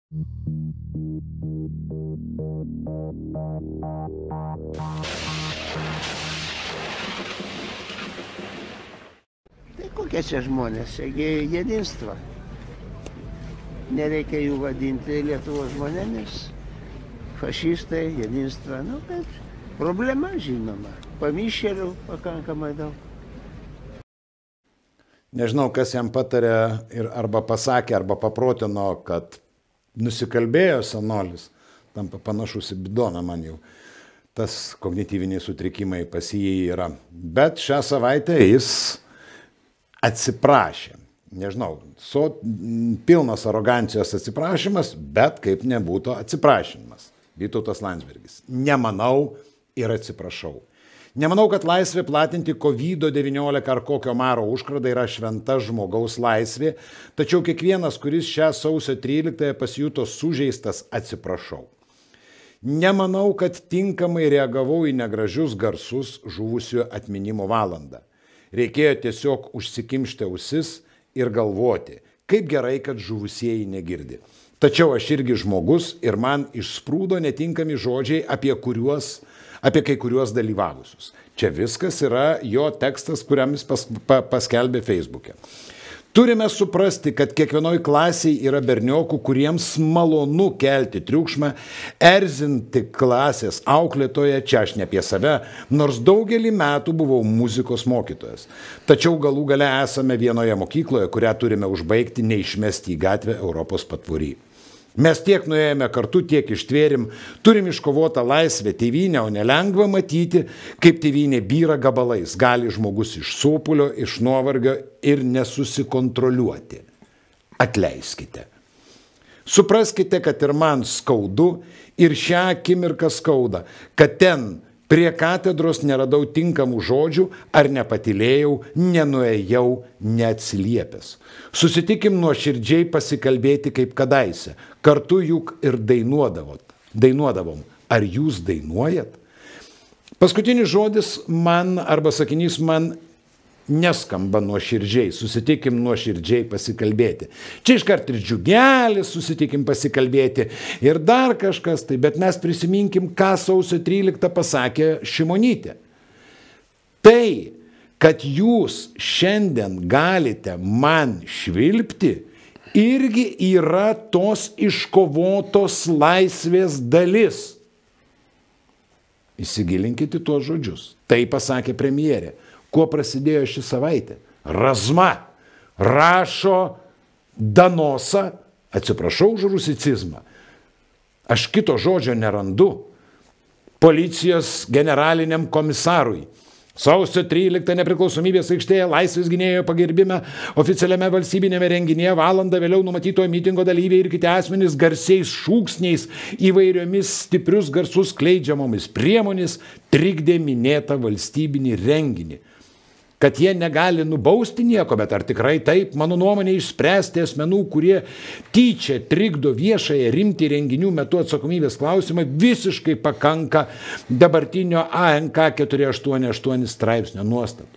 Tai kokie čia žmonės, čiagi jedinstvo. Nereikia jų vadinti Lietuvos žmonėmis. Fašistai, jedinstvo, nu, bet problema žinoma. Pamišėlių pakankamai daug. Nežinau, kas jam patarė ir arba pasakė, arba paprotino, kad nusikalbėjo senolis, tampa panašus į bidoną man jau. Tas kognityviniai sutrikimai pas jį yra. Bet šią savaitę jis atsiprašė. Nežinau, pilnas arogancijos atsiprašymas, bet kaip nebūtų atsiprašymas. Vytautas Landsbergis. Nemanau ir atsiprašau. Nemanau, kad laisvė platinti COVID-19 ar kokio maro užkradą yra šventa žmogaus laisvė, tačiau kiekvienas, kuris šią sausio 13-ąją pasijuto sužeistas, atsiprašau. Nemanau, kad tinkamai reagavau į negražius garsus žuvusių atminimo valandą. Reikėjo tiesiog užsikimšti ausis ir galvoti, kaip gerai, kad žuvusieji negirdi. Tačiau aš irgi žmogus ir man išsprūdo netinkami žodžiai apie kai kuriuos dalyvavusius. Čia viskas yra jo tekstas, kuriam jis paskelbė Facebook'e. Turime suprasti, kad kiekvienoj klasiai yra berniokų, kuriems malonu kelti triukšmą, erzinti klasės auklėtoje, čia aš ne apie save, nors daugelį metų buvau muzikos mokytojas. Tačiau galų gale esame vienoje mokykloje, kurią turime užbaigti, neišmesti į gatvę Europos patvory. Mes tiek nuėjome kartu, tiek ištvėrim, turim iškovotą laisvę tėvynę, o nelengva matyti, kaip tėvynė byra gabalais. Gali žmogus iš sopulio, iš nuovargio ir nesusikontroliuoti. Atleiskite. Supraskite, kad ir man skaudu ir šią akimirką skauda, kad ten prie katedros neradau tinkamų žodžių ar nepatylėjau, nenuėjau, neatsiliepęs. Susitikim nuoširdžiai pasikalbėti kaip kadaise. Kartu juk ir dainuodavom. Ar jūs dainuojat? Paskutinis žodis man arba sakinys man neskamba nuoširdžiai. Susitikim nuoširdžiai pasikalbėti. Čia iškart ir džiugelis, susitikim pasikalbėti ir dar kažkas tai, bet mes prisiminkim, ką sausio 13 pasakė Šimonytė. Tai, kad jūs šiandien galite man švilpti, irgi yra tos iškovotos laisvės dalis. Įsigilinkite tuos žodžius. Tai pasakė premjerė. Kuo prasidėjo ši savaitė? Razma rašo Danosa, atsiprašau už rusicizmą, aš kito žodžio nerandu, policijos generaliniam komisarui. Sausio 13 nepriklausomybės aikštėje laisvės gynėjo pagerbime oficialiame valstybinėme renginėje valandą vėliau numatytojo mitingo dalyviai ir kiti asmenys garsiais šūksniais įvairiomis stiprius garsus skleidžiamomis priemonės trikdė minėtą valstybinį renginį. Kad jie negali nubausti nieko, bet ar tikrai taip, mano nuomonė, išspręsti asmenų, kurie tyčia trikdo viešąją rimtį renginių metu atsakomybės klausimą, visiškai pakanka dabartinio ANK 488 straipsnio nuostatų.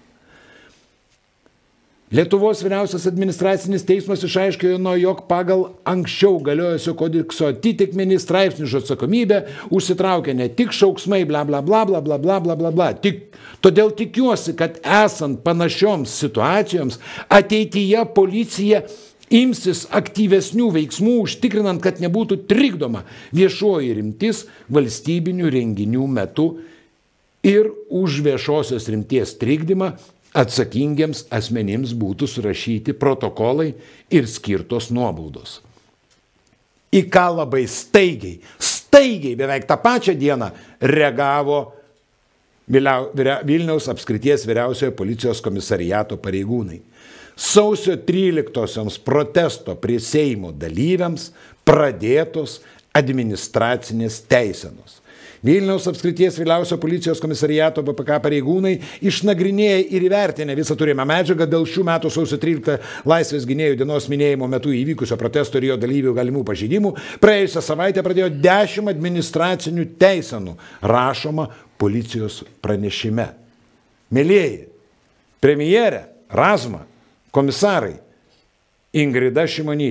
Lietuvos vyriausias administracinis teismas išaiškino, jog pagal anksčiau galiojusio kodekso atitikmenį straipsnių už atsakomybę užsitraukia ne tik šauksmai bla bla bla bla bla bla bla bla bla. Todėl tikiuosi, kad esant panašioms situacijoms ateityje policija imsis aktyvesnių veiksmų, užtikrinant, kad nebūtų trikdoma viešoji rimtis valstybinių renginių metu ir už viešosios rimties trikdymą atsakingiams asmenims būtų surašyti protokolai ir skirtos nuobaudos. Į ką labai staigiai beveik tą pačią dieną reagavo Vilniaus apskrities vyriausiojo policijos komisariato pareigūnai. Sausio 13-osioms protesto prie Seimo dalyviams pradėtos administracinės teisenos. Vilniaus apskrities vyriausio policijos komisariato BPK pareigūnai išnagrinėję ir įvertinę visą turimą medžiagą dėl šių metų sausio 13 laisvės gynėjų dienos minėjimo metu įvykusio protesto ir jo dalyvių galimų pažeidimų, praėjusią savaitę pradėjo 10 administracinių teisenų, rašoma policijos pranešime. Mielieji, premjerė, Razma, komisarai, Ingrida Šimonytė,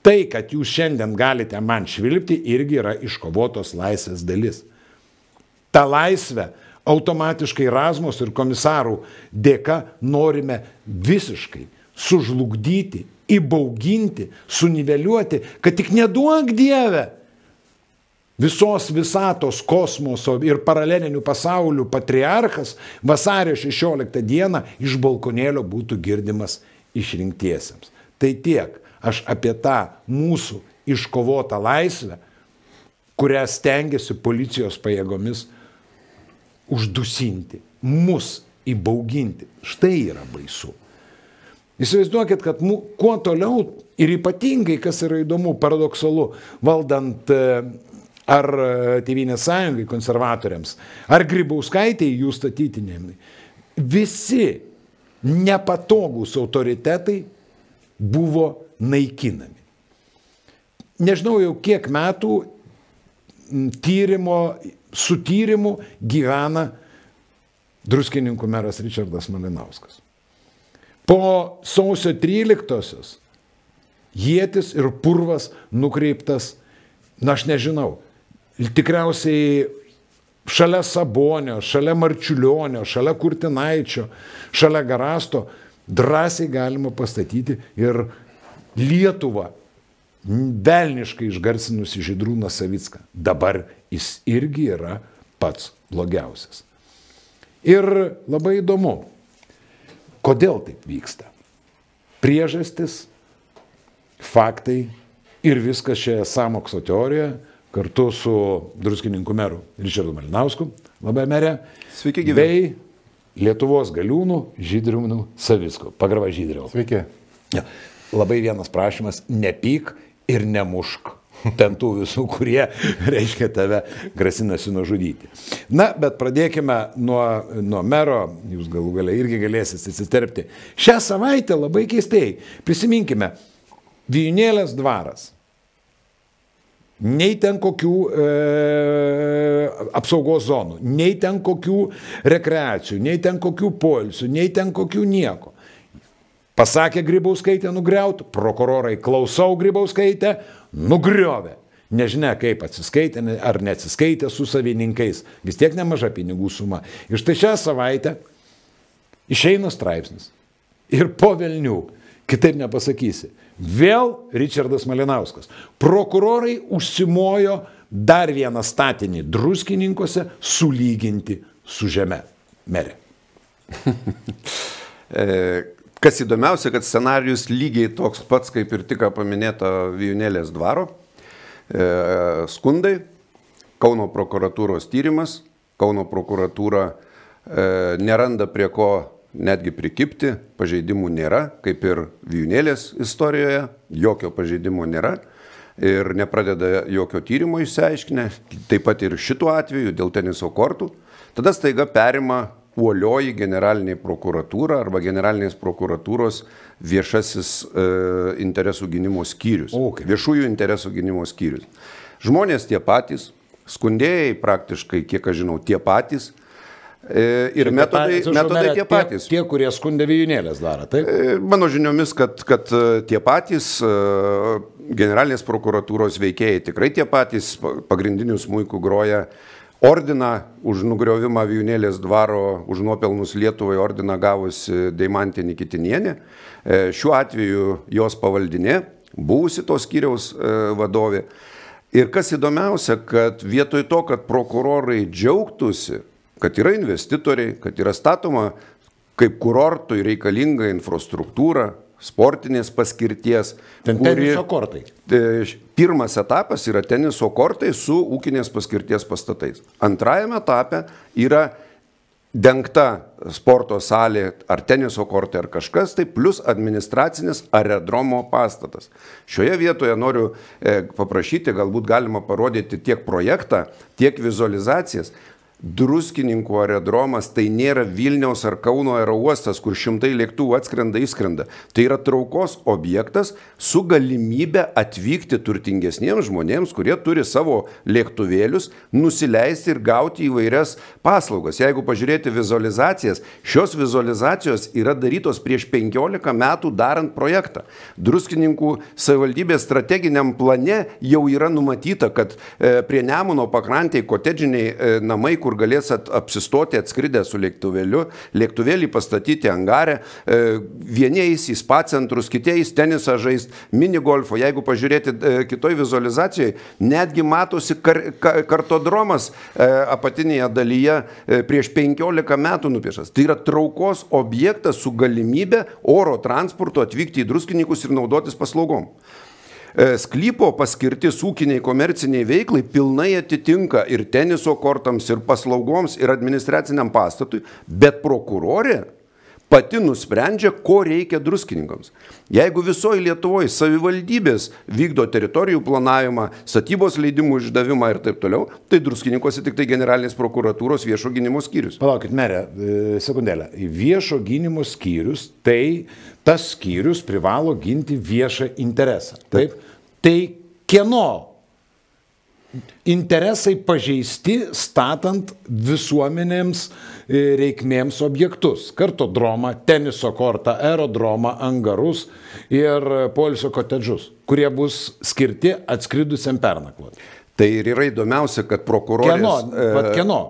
Tai, kad jūs šiandien galite man švilpti, irgi yra iškovotos laisvės dalis. Ta laisvė automatiškai Razmos ir komisarų dėka norime visiškai sužlugdyti, įbauginti, suniveliuoti, kad tik neduok Dieve visos visatos, kosmoso ir paralelinių pasaulių patriarchas vasario 16 dieną iš balkonėlio būtų girdimas išrinktiesiems. Tai tiek aš apie tą mūsų iškovotą laisvę, kurią stengiasi policijos pajėgomis uždusinti, mus įbauginti. Štai yra baisu. Įsivaizduokit, kad kuo toliau ir ypatingai, kas yra įdomu, paradoksalu, valdant ar Tėvynės sąjungai, konservatoriams, ar Grybauskaitei jų statytinėm, visi nepatogūs autoritetai buvo naikinami. Nežinau jau kiek metų su tyrimu gyvena Druskininkų meras Ričardas Malinauskas. Po sausio 13-osios ietis ir purvas nukreiptas, aš nežinau, tikriausiai šalia Sabonio, šalia Marčiulionio, šalia Kurtinaičio, šalia Garasto drąsiai galima pastatyti ir Lietuvą velniškai išgarsinusi Žydrūną Savicką. Dabar jis irgi yra pats blogiausias. Ir labai įdomu, kodėl taip vyksta. Priežastis, faktai ir viskas šioje sąmokslo teorijoje kartu su Druskininkų meru Ričardu Malinausku, labai mere, sveiki gyvi, bei Lietuvos galiūnų Žydrūnu Savicku. Pagarba Žydriau. Sveiki. Ja, labai vienas prašymas, nepyk ir nemušk ten tų visų, kurie, reiškia, tave grasinasi nužudyti. Na, bet pradėkime nuo mero, jūs galų gale irgi galėsite įsiterpti. Šią savaitę labai keistai, prisiminkime, Vijūnėlės dvaras. Nei ten kokių apsaugos zonų, nei ten kokių rekreacijų, nei ten kokių poilsių, nei ten kokių nieko. Pasakė Grybauskaitė nugriaut, prokurorai klausau Grybauskaitė, nugriovė. Nežinia, kaip atsiskaitė ar neatsiskaitė su savininkais. Vis tiek nemaža pinigų suma. Ir štai šią savaitę išeina straipsnis. Ir po velnių, kitaip nepasakysi, vėl Ričardas Malinauskas. Prokurorai užsimojo dar vieną statinį Druskininkuose sulyginti su žeme. Mere. Kas įdomiausia, kad scenarijus lygiai toks pats, kaip ir tik paminėta Vijūnėlės dvaro. Skundai, Kauno prokuratūros tyrimas, Kauno prokuratūra neranda prie ko netgi prikipti, pažeidimų nėra, kaip ir Vijūnėlės istorijoje, jokio pažeidimo nėra ir nepradeda jokio tyrimo išsiaiškinę, taip pat ir šituo atveju dėl teniso kortų. Tada staiga perima uolioji generalinė prokuratūra arba generalinės prokuratūros viešasis interesų gynimo skyrius. Okay. Viešųjų interesų gynimo skyrius. Žmonės tie patys, skundėjai praktiškai, kiek aš žinau, tie patys ir metodai tie patys. Tie, kurie skundė Vijūnėlės dvarą, taip? Mano žiniomis, kad tie patys generalinės prokuratūros veikėjai tikrai tie patys pagrindinius smuikų groja. Ordiną už nugriovimą Vijūnėlės dvaro, už nuopelnus Lietuvai ordiną gavusi Deimantė Nikitinienė. Šiuo atveju jos pavaldinė, buvusi tos skyriaus vadovė. Ir kas įdomiausia, kad vietoj to, kad prokurorai džiaugtųsi, kad yra investitoriai, kad yra statoma kaip kurortui reikalinga infrastruktūra, sportinės paskirties. Teniso kortai. Pirmas etapas yra teniso kortai su ūkinės paskirties pastatais. Antrajame etape yra dengta sporto salė ar teniso kortai ar kažkas, tai plus administracinis aerodromo pastatas. Šioje vietoje noriu paprašyti, galbūt galima parodyti tiek projektą, tiek vizualizacijas. Druskininkų aerodromas tai nėra Vilniaus ar Kauno aerouostas, kur šimtai lėktuvų atskrenda, įskrenda. Tai yra traukos objektas su galimybė atvykti turtingesniems žmonėms, kurie turi savo lėktuvėlius, nusileisti ir gauti įvairias paslaugas. Jeigu pažiūrėti vizualizacijas, šios vizualizacijos yra darytos prieš 15 metų darant projektą. Druskininkų savivaldybės strateginiam plane jau yra numatyta, kad prie Nemuno pakrantėje kotedžiniai namai, kur galės apsistoti atskridę su lėktuvėliu, lėktuvėlį pastatyti angare, vieni eis į spa centrus, kiti eis tenisą žaist, minigolfo. Jeigu pažiūrėti kitoj vizualizacijoje, netgi matosi kartodromas apatinėje dalyje prieš 15 metų nupieštas. Tai yra traukos objektas su galimybė oro transportu atvykti į Druskininkus ir naudotis paslaugom. Sklypo paskirtis ūkiniai komerciniai veiklai pilnai atitinka ir teniso kortams, ir paslaugoms, ir administraciniam pastatui, bet prokurorė pati nusprendžia, ko reikia druskininkams. Jeigu visoje Lietuvoje savivaldybės vykdo teritorijų planavimą, statybos leidimų išdavimą ir taip toliau, tai druskininkuose tik tai generalinės prokuratūros viešo gynimo skyrius. Palaukit, merė, sekundėlę. Viešo gynimo skyrius, tai tas skyrius privalo ginti viešą interesą. Taip? Tai kieno interesai pažeisti statant visuomenėms reikmėms objektus? Kartodromą, teniso kortą, aerodromą, angarus ir poilsio kotedžus, kurie bus skirti atskridusiam pernakvoti. Tai ir yra įdomiausia, kad prokurorės... Kieno?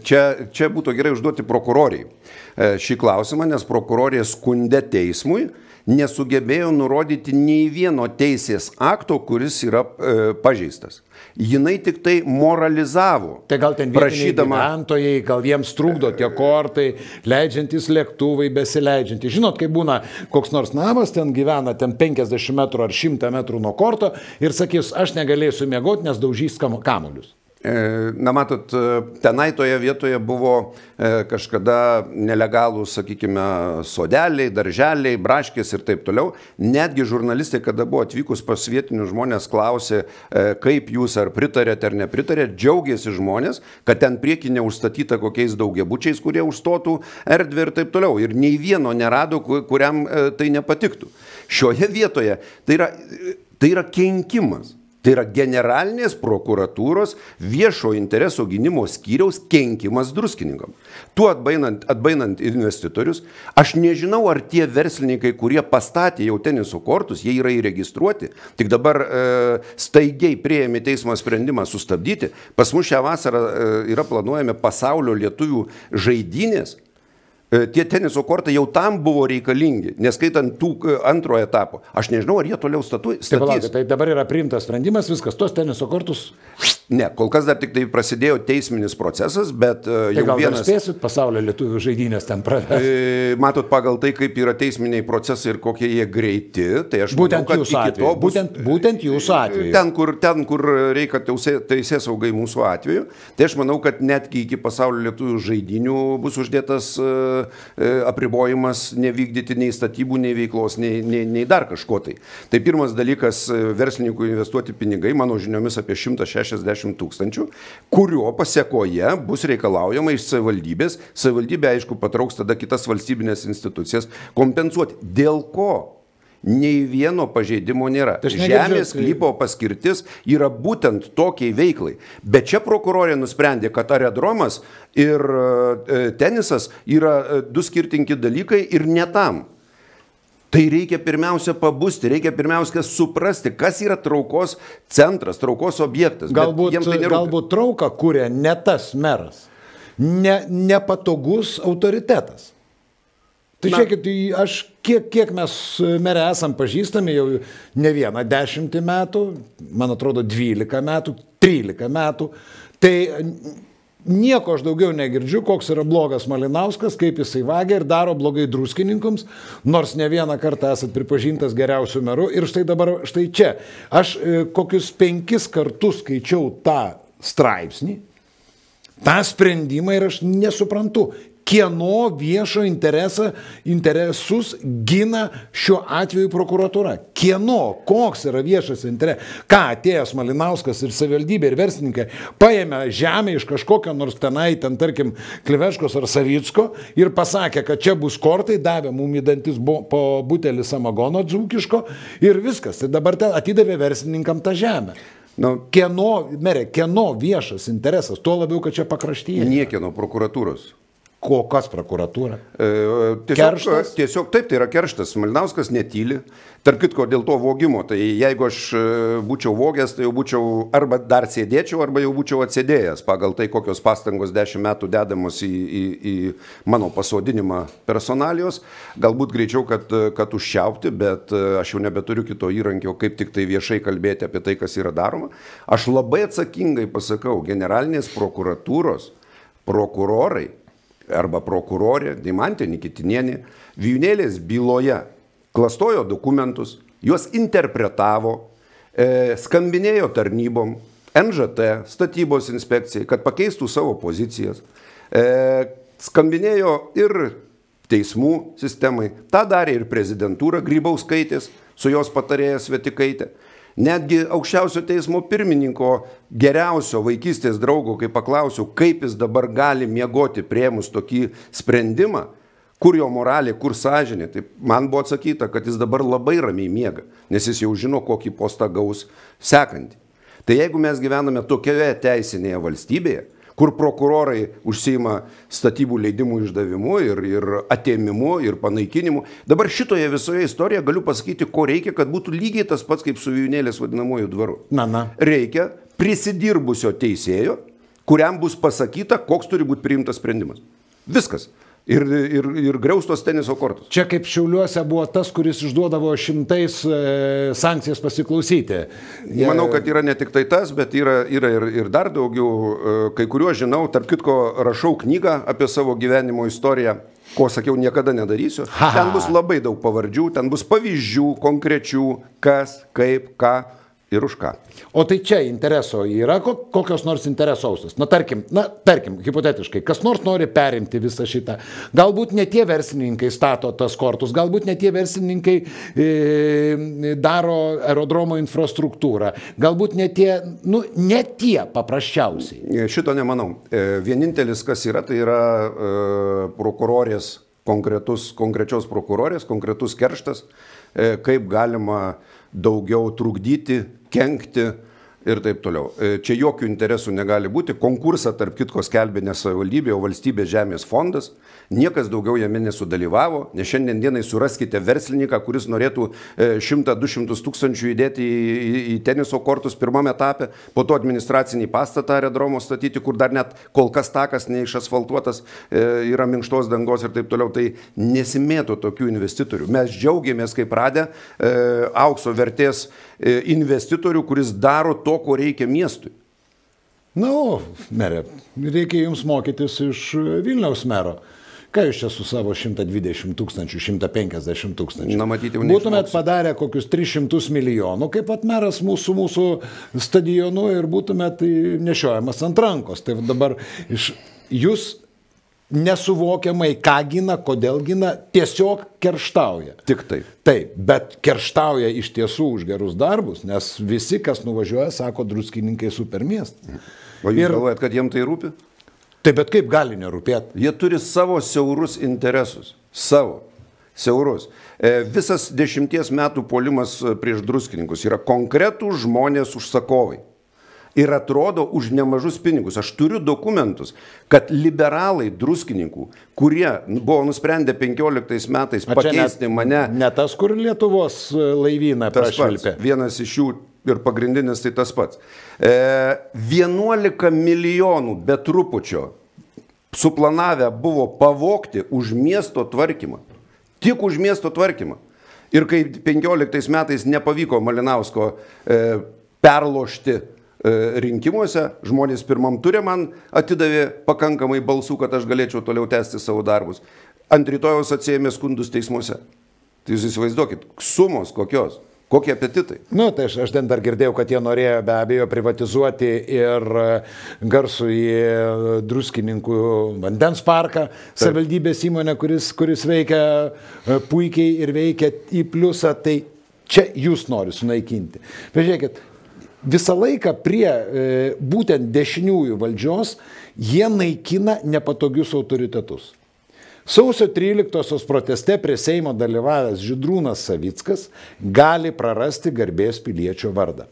Čia būtų gerai užduoti prokuroriai šį klausimą, nes prokurorė skundė teismui nesugebėjo nurodyti nei vieno teisės akto, kuris yra pažeistas. Jinai tik tai moralizavo. Tai gal ten vietiniai gyventojai, gal jiems trukdo tie kortai, leidžiantys lėktuvai, besileidžiantys. Žinot, kai būna koks nors namas, ten gyvena ten 50 metrų ar 100 metrų nuo korto ir sakys, aš negalėsiu miegoti, nes daužys kamuolius. Na, matot, tenai toje vietoje buvo kažkada nelegalų, sakykime, sodeliai, darželiai, braškės ir taip toliau. Netgi žurnalistai, kada buvo atvykus pas vietinius žmonės, klausė, kaip jūs ar pritarėte ar nepritarėte, džiaugiasi žmonės, kad ten prieky neužstatyta kokiais daugiabučiais, kurie užstotų erdvę ir taip toliau. Ir nei vieno nerado, kuriam tai nepatiktų. Šioje vietoje tai yra kenkimas. Tai yra generalinės prokuratūros viešo intereso gynimo skyriaus kenkimas druskininkam. Tuo atbainant investitorius, aš nežinau, ar tie verslininkai, kurie pastatė jau teniso kortus, jie yra įregistruoti, tik dabar staigiai priėmė teismo sprendimą sustabdyti. Pas mus šią vasarą yra planuojami pasaulio lietuvių žaidynės. Tie teniso kortai jau tam buvo reikalingi, neskaitant tų antrojo etapo. Aš nežinau, ar jie toliau statys. Tai dabar yra priimtas sprendimas, viskas, tos teniso kortus. Ne, kol kas dar tik tai prasidėjo teisminis procesas, bet jau gal vienas... Tai gal spėsit pasaulio lietuvių žaidynės ten pradės? Matot, pagal tai, kaip yra teisminiai procesai ir kokie jie greiti, tai aš būtent manau, kad iki to bus... Būtent jūsų atveju. Ten, kur reikia teisėsaugai mūsų atveju, tai aš manau, kad netgi iki pasaulio lietuvių žaidynių bus uždėtas apribojimas nevykdyti nei statybų, nei veiklos, nei dar kažko tai. Tai pirmas dalykas, verslininkų investuoti pinigai, mano žiniomis apie 160 000, kurio pasiekoje bus reikalaujama iš savivaldybės. Savivaldybė, aišku, patrauks tada kitas valstybinės institucijas kompensuoti. Dėl ko? Nei vieno pažeidimo nėra. Žemės sklypo paskirtis yra būtent tokiai veiklai. Bet čia prokurorė nusprendė, kad aerodromas ir tenisas yra du skirtingi dalykai ir ne tam. Tai reikia pirmiausia pabusti, reikia pirmiausia suprasti, kas yra traukos centras, traukos objektas. Galbūt trauką kuria ne tas meras, nepatogus autoritetas. Tai žiūrėkit, aš kiek mes merė esam pažįstami jau ne vieną 10 metų, man atrodo 12 metų, 13 metų, tai nieko aš daugiau negirdžiu, koks yra blogas Malinauskas, kaip jisai vagia ir daro blogai druskininkams, nors ne vieną kartą esat pripažintas geriausiu meru ir štai dabar, štai čia. Aš kokius 5 kartus skaičiau tą straipsnį, tą sprendimą ir aš nesuprantu, kieno viešo interesus gina šiuo atveju prokuratūra. Kieno, koks yra viešas interesas. Ką atėjęs Malinauskas ir savivaldybė ir verslininkai paėmė žemę iš kažkokio nors tenai, ten tarkim, Kliveškos ar Savicko ir pasakė, kad čia bus kortai, davė mum į dantis po butelį samagono dzūkiško ir viskas. Tai dabar atidavė verslininkam tą žemę. Kieno viešas interesas, tuo labiau, kad čia pakraštyje. Niekieno prokuratūros. Kas prokuratūra? Kerštas? Tiesiog taip, tai yra kerštas. Malinauskas netyli. Tarp kitko, dėl to vogimo, tai jeigu aš būčiau vogęs, tai jau būčiau arba dar sėdėčiau, arba jau būčiau atsėdėjęs pagal tai, kokios pastangos 10 metų dedamos į mano pasodinimą personalijos. Galbūt greičiau, kad užčiaupti, bet aš jau nebeturiu kito įrankio, kaip tik tai viešai kalbėti apie tai, kas yra daroma. Aš labai atsakingai pasakau, generalinės prokuratūros prokurorai arba prokurorė Deimantė Nikitinienė Vijūnėlės byloje klastojo dokumentus, juos interpretavo, skambinėjo tarnybom, NŽT, statybos inspekcijai, kad pakeistų savo pozicijas, skambinėjo ir teismų sistemai, tą darė ir prezidentūra Grybauskaitės su jos patarėja Svetikaitė. Netgi aukščiausio teismo pirmininko geriausio vaikystės draugo, kai paklausiau, kaip jis dabar gali miegoti priėmus tokį sprendimą, kur jo moralė, kur sąžinė, tai man buvo atsakyta, kad jis dabar labai ramiai miega, nes jis jau žino, kokį postą gaus sekantį. Tai jeigu mes gyvename tokioje teisinėje valstybėje, kur prokurorai užsiima statybų leidimų išdavimu ir atėmimu ir panaikinimu. Dabar šitoje visoje istorijoje galiu pasakyti, ko reikia, kad būtų lygiai tas pats kaip su Vijūnėlės vadinamuoju dvaru. Reikia prisidirbusio teisėjo, kuriam bus pasakyta, koks turi būti priimtas sprendimas. Viskas. Ir griaustos teniso kortos. Čia kaip Šiauliuose buvo tas, kuris išduodavo 100 sankcijas pasiklausyti. Manau, kad yra ne tik tai tas, bet yra ir dar daugiau. Kai kuriuos žinau, tarp kitko rašau knygą apie savo gyvenimo istoriją, ko sakiau niekada nedarysiu. Ten bus labai daug pavardžių, ten bus pavyzdžių, konkrečių, kas, kaip, ką ir už ką. O tai čia intereso yra kokios nors interesausios. Tarkim, hipotetiškai, kas nors nori perimti visą šitą. Galbūt ne tie verslininkai stato tas kortus, galbūt ne tie verslininkai daro aerodromo infrastruktūrą, galbūt ne tie paprasčiausiai. Šito nemanau. Vienintelis, kas yra, tai yra prokurorės, konkrečios prokurorės, konkretus kerštas, kaip galima daugiau trukdyti, kenkti ir taip toliau. Čia jokių interesų negali būti. Konkursą tarp kitko skelbė ne savivaldybė, o valstybės žemės fondas. Niekas daugiau jame nesudalyvavo, nes šiandien dienai suraskite verslininką, kuris norėtų 100-200 tūkstančių įdėti į teniso kortus pirmame etape, po to administracinį pastatą aerodromo statyti, kur dar net kol kas takas neišasfaltuotas, yra minkštos dangos ir taip toliau. Tai nesimėto tokių investitorių. Mes džiaugiamės, kaip radę aukso vertės investitorių, kuris daro to, ko reikia miestui. Merė, reikia jums mokytis iš Vilniaus mero. Ką jūs čia su savo 120 tūkstančių, 150 tūkstančių? Būtumėt padarę kokius 300 milijonų, kaip meras mūsų stadionu ir būtumėt nešiojamas ant rankos. Tai dabar jūs nesuvokiamai ką gina, kodėl gina, tiesiog kerštauja. Tik taip. Taip, bet kerštauja iš tiesų už gerus darbus, nes visi, kas nuvažiuoja, sako, druskininkai super miestas. O jūs galvojat, kad jiem tai rūpi? Taip, bet kaip gali nerūpėti? Jie turi savo siaurus interesus. Savo. Siaurus. Visas 10 metų puolimas prieš druskininkus yra konkretų žmonės užsakovai. Ir atrodo už nemažus pinigus. Aš turiu dokumentus, kad liberalai druskininkų, kurie buvo nusprendę 15 metais pakeisti mane... Ne tas, kur Lietuvos laivyną prašvilpė. Vienas iš jų ir pagrindinis tai tas pats. 11 milijonų be trupučio suplanavę buvo pavogti už miesto tvarkymą. Tik už miesto tvarkymą. Ir kai 15 metais nepavyko Malinausko perlošti rinkimuose, žmonės pirmam turė man atidavė pakankamai balsų, kad aš galėčiau toliau tęsti savo darbus. Ant rytojaus atsiėmė skundus teismuose. Tai jūs įsivaizduokit, sumos kokios. Kokie apetitai? Nu, tai aš ten dar girdėjau, kad jie norėjo be abejo privatizuoti ir garsų į Druskininkų vandens parką, savivaldybės įmonę, kuris veikia puikiai ir veikia į pliusą, tai čia jūs nori sunaikinti. Pažiūrėkit, visą laiką prie būtent dešiniųjų valdžios jie naikina nepatogius autoritetus. Sausio 13-osios proteste prie Seimo dalyvavęs Žydrūnas Savickas gali prarasti garbės piliečio vardą.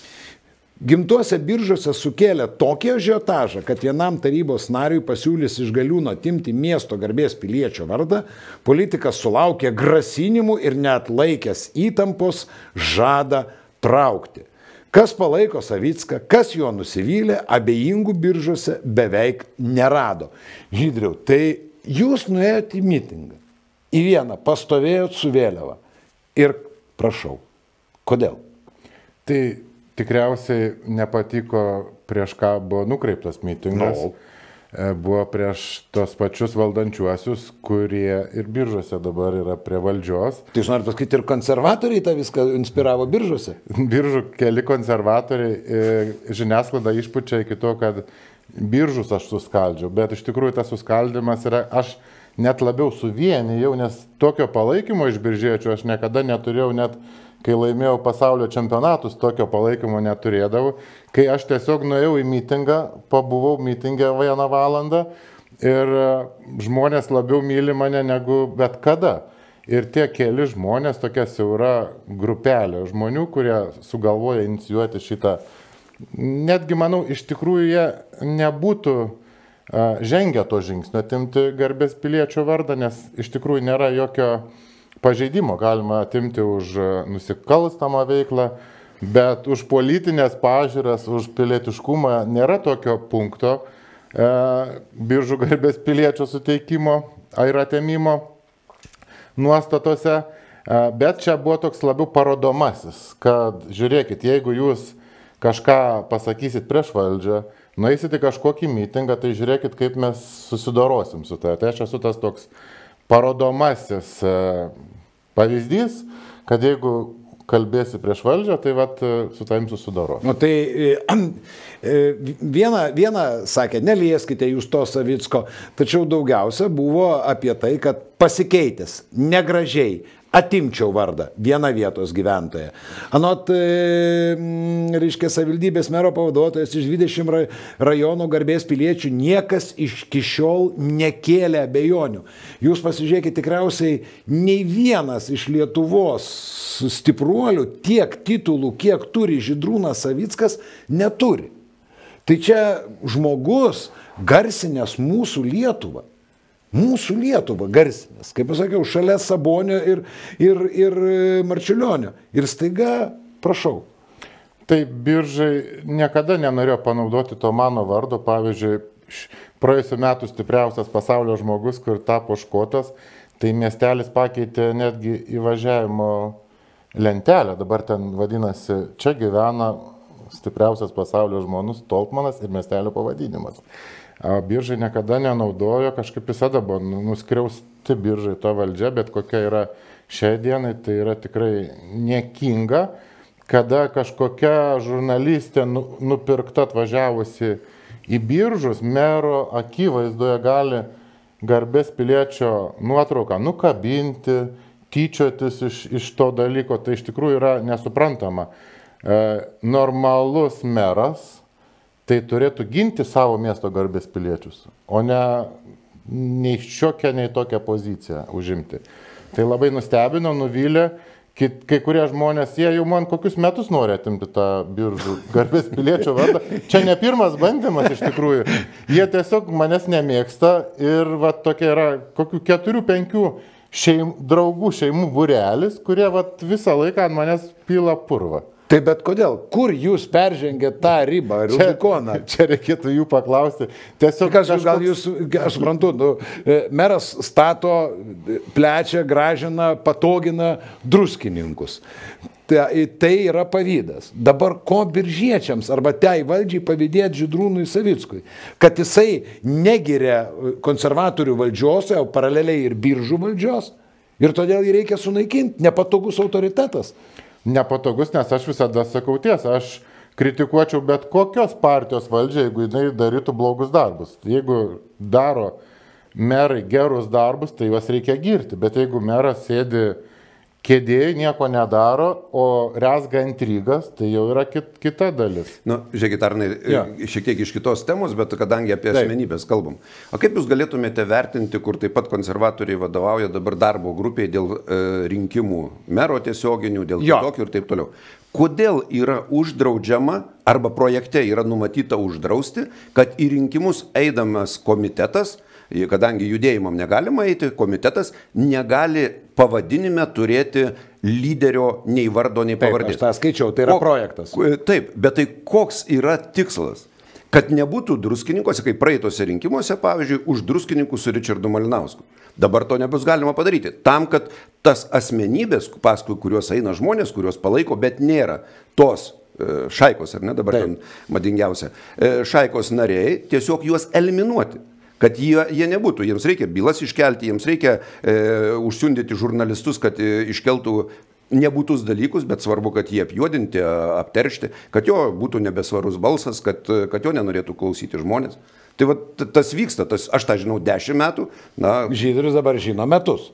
Gimtuose Biržuose sukėlė tokį ažiotažą, kad vienam tarybos nariui pasiūlys iš Galiūno atimti miesto garbės piliečio vardą, politikas sulaukė grasinimų ir net laikęs įtampos žada traukti. Kas palaiko Savicką, kas juo nusivylė, abejingų Biržuose beveik nerado. Žydriau, tai jūs nuėjote į mitingą, į vieną, pastovėjot su vėliava ir prašau, kodėl? Tai tikriausiai nepatiko, prieš ką buvo nukreiptas mitingas, buvo prieš tos pačius valdančiuosius, kurie ir Biržuose dabar yra prie valdžios. Tai jūs norite pasakyti, ir konservatoriai tą viską inspiravo Biržuose? Biržų keli konservatoriai žiniasklaida išpučia iki to, kad Biržus aš suskaldžiau, bet iš tikrųjų tas suskaldimas yra, aš net labiau suvienijau, nes tokio palaikymo iš biržiečių aš niekada neturėjau, net kai laimėjau pasaulio čempionatus, tokio palaikymo neturėdavau, kai aš tiesiog nuėjau į mitingą, pabuvau mitingę 1 valandą ir žmonės labiau myli mane negu bet kada. Ir tie keli žmonės, tokia siaura grupelė žmonių, kurie sugalvoja inicijuoti šitą. Netgi, manau, iš tikrųjų jie nebūtų žengę to žingsnio atimti garbės piliečio vardą, nes iš tikrųjų nėra jokio pažeidimo, galima atimti už nusikalstamą veiklą, bet už politinės pažiūras, už pilietiškumą nėra tokio punkto Biržų garbės piliečio suteikimo ar atėmimo nuostatose, bet čia buvo toks labiau parodomasis, kad žiūrėkit, jeigu jūs kažką pasakysit prieš valdžią, nueisit į kažkokį mitingą, tai žiūrėkit, kaip mes susidorosim su tai. Tai aš esu tas toks parodomasis pavyzdys, kad jeigu kalbėsi prieš valdžią, tai vat su tavim susidoro. Nu, tai viena sakė, nelieskite jūs to Savicko, tačiau daugiausia buvo apie tai, kad pasikeitęs, negražiai, atimčiau vardą vieną vietos gyventoją. Anot, reiškia, savivaldybės mero pavaduotojas iš 20 rajonų garbės piliečių niekas iki šiol nekėlė abejonių. Jūs pasižiūrėkite, tikriausiai nei vienas iš Lietuvos stipruolių tiek titulų, kiek turi Žydrūnas Savickas, neturi. Tai čia žmogus garsinęs mūsų Lietuvą. Mūsų Lietuvą garsinės, kaip pasakiau, šalia Sabonio ir Marčiulionio. Ir staiga, prašau. Tai Biržai niekada nenorėjo panaudoti to mano vardo. Pavyzdžiui, praėjusiu metu stipriausias pasaulio žmogus, kur tapo Škotas, tai miestelis pakeitė netgi įvažiavimo lentelę. Dabar ten vadinasi, čia gyvena stipriausias pasaulio žmogus Stoltmanas ir miestelio pavadinimas. Biržai niekada nenaudojo, kažkaip visada buvo nuskriausti Biržai to valdžia, bet kokia yra šiai dienai, tai yra tikrai niekinga, kada kažkokia žurnalistė nupirkta atvažiavusi į Biržus, mero akivaizdoje gali garbės piliečio nuotrauką nukabinti, tyčiotis iš to dalyko, tai iš tikrųjų yra nesuprantama. Normalus meras tai turėtų ginti savo miesto garbės piliečius, o ne nei šiokią, nei tokią poziciją užimti. Tai labai nustebino, nuvylė, kai kurie žmonės, jie jau man kokius metus nori atimti tą Biržų garbės piliečio vardą. Čia ne pirmas bandymas iš tikrųjų. Jie tiesiog manęs nemėgsta ir va, tokia yra kokių 4-5 draugų šeimų būrelis, kurie va, visą laiką ant manęs pila purvą. Tai bet kodėl? Kur jūs peržengėte tą ribą, Rubikoną? Čia reikėtų jų paklausti. Tiesiog gal jūs, aš suprantu, meras stato, plečia, gražina, patogina druskininkus. Tai yra pavydas. Dabar ko biržiečiams arba tai valdžiai pavydėti Žydrūnui Savickui? Kad jisai negiria konservatorių valdžios, o paraleliai ir Biržų valdžios. Ir todėl jį reikia sunaikinti. Nepatogus autoritetas. nepatogus, nes aš visada sakau tiesą, aš kritikuočiau bet kokios partijos valdžią, jeigu jinai darytų blogus darbus. Jeigu daro merai gerus darbus, tai juos reikia girti, bet jeigu meras sėdi kėdėjai, nieko nedaro, o rezga intrigas, tai jau yra kita dalis. Nu, žiūrėkit, Arnai, šiek tiek iš kitos temos, bet kadangi apie asmenybės kalbam. O kaip jūs galėtumėte vertinti, kur taip pat konservatoriai vadovauja dabar darbo grupiai dėl rinkimų mero tiesioginių, dėl kitokių ir taip toliau. Kodėl yra uždraudžiama arba projekte yra numatyta uždrausti, kad į rinkimus eidamas komitetas, kadangi judėjimam negalima eiti, komitetas negali pavadinime turėti lyderio nei vardo, nei pavardės. Aš tą skaičiau, tai yra projektas. Taip, bet tai koks yra tikslas? Kad nebūtų druskininkose, kaip praeitose rinkimuose, pavyzdžiui, už druskininkų su Ričardu Malinausku. Dabar to nebus galima padaryti. Tam, kad tas asmenybės, paskui kuriuos eina žmonės, kuriuos palaiko, bet nėra tos šaikos, ar ne, dabar ten madingiausia, šaikos nariai, tiesiog juos eliminuoti. Kad jie nebūtų, jiems reikia bylas iškelti, jiems reikia užsiundyti žurnalistus, kad iškeltų nebūtus dalykus, bet svarbu, kad jie apjuodinti, apteršti, kad jo būtų nebesvarus balsas, kad jo nenorėtų klausyti žmonės. Tai va, tas vyksta, aš tą žinau 10 metų. Žydrius dabar žino metus.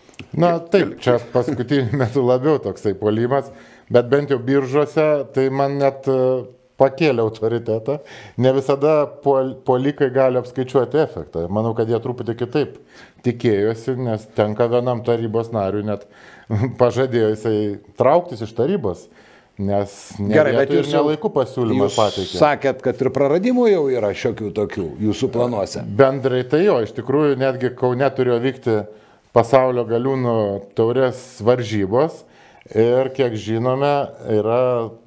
Na taip, čia paskutiniu metu labiau toksai puolimas, bet bent jau biržuose, tai man net pakėlė autoritetą. Ne visada politikai gali apskaičiuoti efektą. Manau, kad jie truputį kitaip tikėjosi, nes tenka vienam tarybos nariui net pažadėjo jisai trauktis iš tarybos, nes jūs nelaiku pasiūlymą pateikė. Sakėt, kad ir praradimų jau yra šiokių tokių jūsų planuose. Bendrai tai jo, iš tikrųjų netgi Kaune turėjo vykti pasaulio galiūnų taurės varžybos ir kiek žinome yra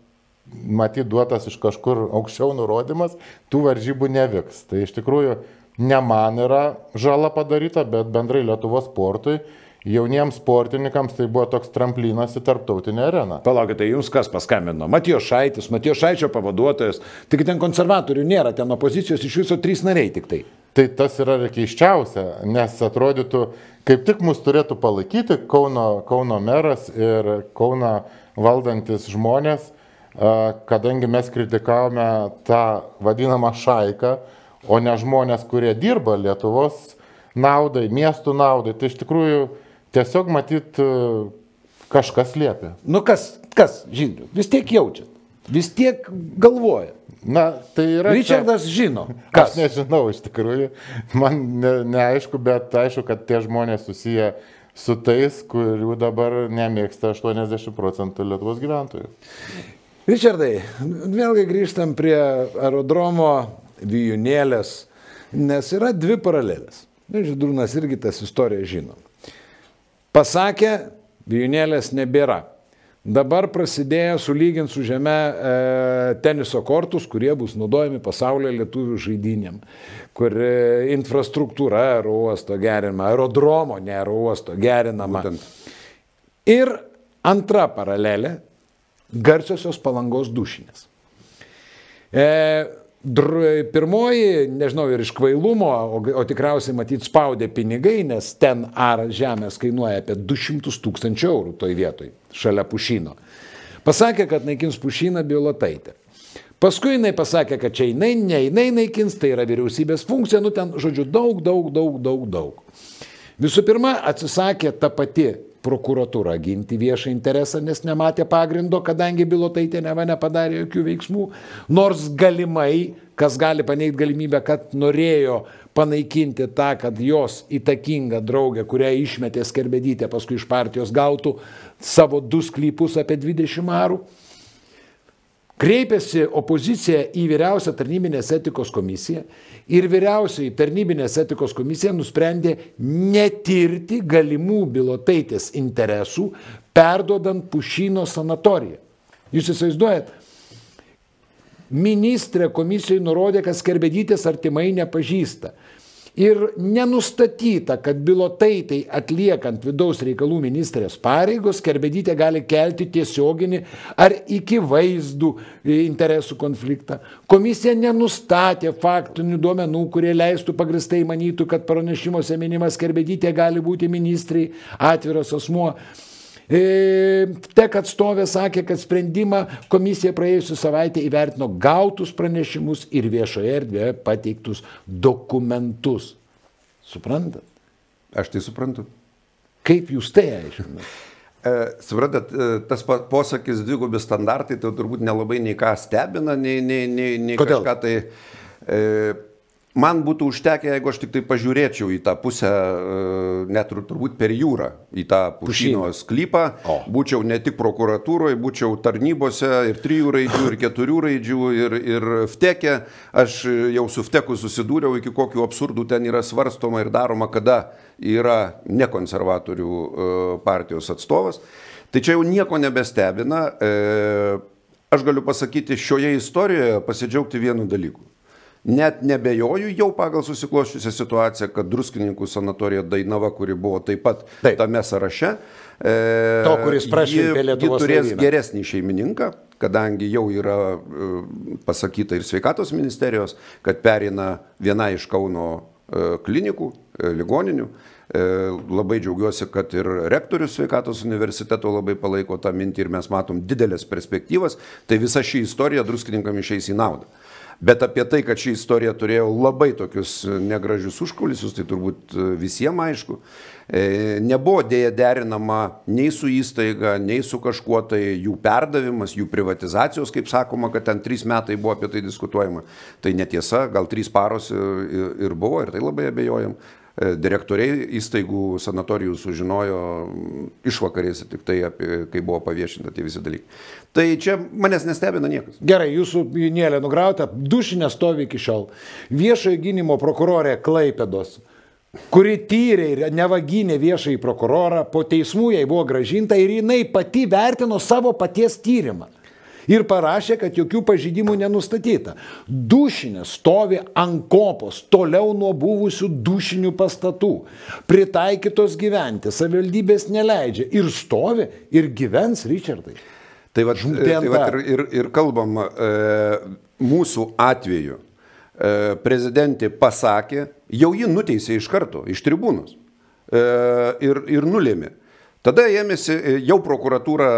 matyt duotas iš kažkur aukščiau nurodymas, tų varžybų nevyks. Tai iš tikrųjų ne man yra žala padaryta, bet bendrai Lietuvos sportui, jauniems sportininkams tai buvo toks tramplinas į tarptautinę areną. Palaukite, tai jums kas paskambino? Matijošaitis, Matijošaičio pavaduotojas, tik ten konservatorių nėra, ten opozicijos iš viso 3 nariai tik tai. Tai tas yra keiščiausia, nes atrodytų, kaip tik mus turėtų palaikyti Kauno meras ir Kauno valdantis žmonės, kadangi mes kritikavome tą vadinamą šaiką, o ne žmonės, kurie dirba Lietuvos naudai, miestų naudai. Tai iš tikrųjų tiesiog matyt kažkas liepia. Nu kas, Žydriu, vis tiek jaučiat, vis tiek galvoja. Na, tai yra... Ričardas žino. Kas? Aš nežinau iš tikrųjų, man neaišku, bet aišku, kad tie žmonės susiję su tais, kurių dabar nemėgsta 80% Lietuvos gyventojų. Ričardai, vėlgi grįžtam prie aerodromo Vijūnėlės, nes yra 2 paralelės. Žydrūnas irgi tas istoriją žino. Pasakė, Vijūnėlės nebėra. Dabar prasidėjo sulyginti su žeme teniso kortus, kurie bus naudojami pasaulio lietuvių žaidynėm, kur infrastruktūra aerouosto gerinama, aerodromo ne aerouosto gerinama. Ir antra paralelė, garsiosios Palangos dušinės. Pirmoji, nežinau, ir iš kvailumo, o tikriausiai matyt spaudė pinigai, nes ten aras žemės kainuoja apie 200 000 eurų toj vietoj, šalia pušyno. Pasakė, kad naikins pušyną Bilotaitė. Paskui jinai pasakė, kad čia jinai naikins, tai yra vyriausybės funkcija, nu ten, žodžiu, daug. Visų pirma, atsisakė ta pati prokuratūra ginti viešą interesą, nes nematė pagrindo, kadangi Bilotaitė nepadarė jokių veiksmų, nors galimai, kas gali paneigti galimybę, kad norėjo panaikinti tą, kad jos įtakinga draugė, kurią išmetė Skerbedytė, paskui iš partijos gautų savo 2 sklypus apie 20 arų. Kreipėsi opozicija į vyriausią tarnybinės etikos komisiją ir vyriausioji tarnybinės etikos komisija nusprendė netirti galimų Bilotaitės interesų, perduodant Pušyno sanatoriją. Jūs įsivaizduojat? Ministrė komisijoje nurodė, kad Skerbedytės artimai nepažįsta. Ir nenustatyta, kad Bilotaitai atliekant vidaus reikalų ministrės pareigos, Skerbedytė gali kelti tiesioginį ar iki vaizdų interesų konfliktą. Komisija nenustatė faktinių duomenų, kurie leistų pagristai manytų, kad pranešimuose minimas Skerbedytė gali būti ministrai, atviras asmuo. Tek atstovė sakė, kad sprendimą komisija praėjusią savaitę įvertino gautus pranešimus ir viešoje erdvėje pateiktus dokumentus. Suprantat? Aš tai suprantu. Kaip jūs tai aiškinate? Suprantat, tas posakis dvigubi standartai, tai turbūt nelabai nei ką stebina, nei Kodėl? kažką tai... Man būtų užtekę, jeigu aš tik tai pažiūrėčiau į tą pusę, net turbūt per jūrą, į tą Pušyno sklypą, būčiau ne tik prokuratūroje, būčiau tarnybose ir 3 raidžių, ir 4 raidžių, ir vtekė. Aš jau su vteku susidūriau, iki kokių absurdų ten yra svarstoma ir daroma, kada yra nekonservatorių partijos atstovas. Tai čia jau nieko nebestebina. Aš galiu pasakyti šioje istorijoje pasidžiaugti vienu dalyku. Net nebejoju jau pagal susikloščiusią situaciją, kad Druskininkų sanatorija Dainava, kuri buvo taip pat tame sąraše, kuris prašvilpė Lietuvos turės laivyną. Geresnį šeimininką, kadangi jau yra pasakyta ir sveikatos ministerijos, kad pereina viena iš Kauno klinikų, ligoninių. Labai džiaugiuosi, kad ir rektorius sveikatos universiteto labai palaiko tą mintį ir mes matom didelės perspektyvas, tai visa ši istorija druskininkam išeis į naudą. Bet apie tai, kad ši istorija turėjo labai tokius negražius užkulisius, tai turbūt visiems aišku. Nebuvo dėja derinama nei su įstaiga, nei su kažkuo tai jų perdavimas, jų privatizacijos, kaip sakoma, kad ten 3 metai buvo apie tai diskutuojama. Tai netiesa, gal 3 paros ir buvo, ir tai labai abejojam. Direktoriai įstaigų sanatorijų sužinojo išvakarėse tik tai, kai buvo paviešinta tie visi dalykai. Tai čia manęs nestebina niekas. Gerai, jūsų vijūnėlė nugrauta, Dušinė stovi iki šiol. Viešojo gynimo prokurorė Klaipėdos, kuri tyrė ir nevagynė viešąjį prokurorą, po teismų jai buvo grąžinta ir jinai pati vertino savo paties tyrimą. Ir parašė, kad jokių pažeidimų nenustatyta. Dušinė stovi ant kopos, toliau nuo buvusių dušinių pastatų. Pritaikytos gyventi, savivaldybės neleidžia. Ir stovi, ir gyvens, Ričardai. Tai vat ir kalbam, mūsų atveju prezidentė pasakė, jau ji nuteisė iš karto, iš tribūnos ir nulėmė. Tada ėmėsi, jau prokuratūra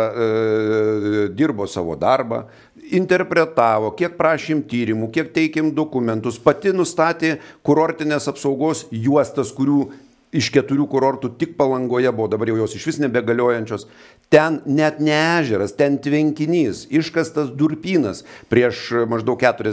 dirbo savo darbą, interpretavo, kiek prašym tyrimų, kiek teikėm dokumentus, pati nustatė kurortinės apsaugos juostas, kurių iš 4 kurortų tik Palangoje buvo, dabar jau jos iš vis nebegaliojančios. Ten net ne ežeras, ten tvenkinys, iškastas durpynas prieš maždaug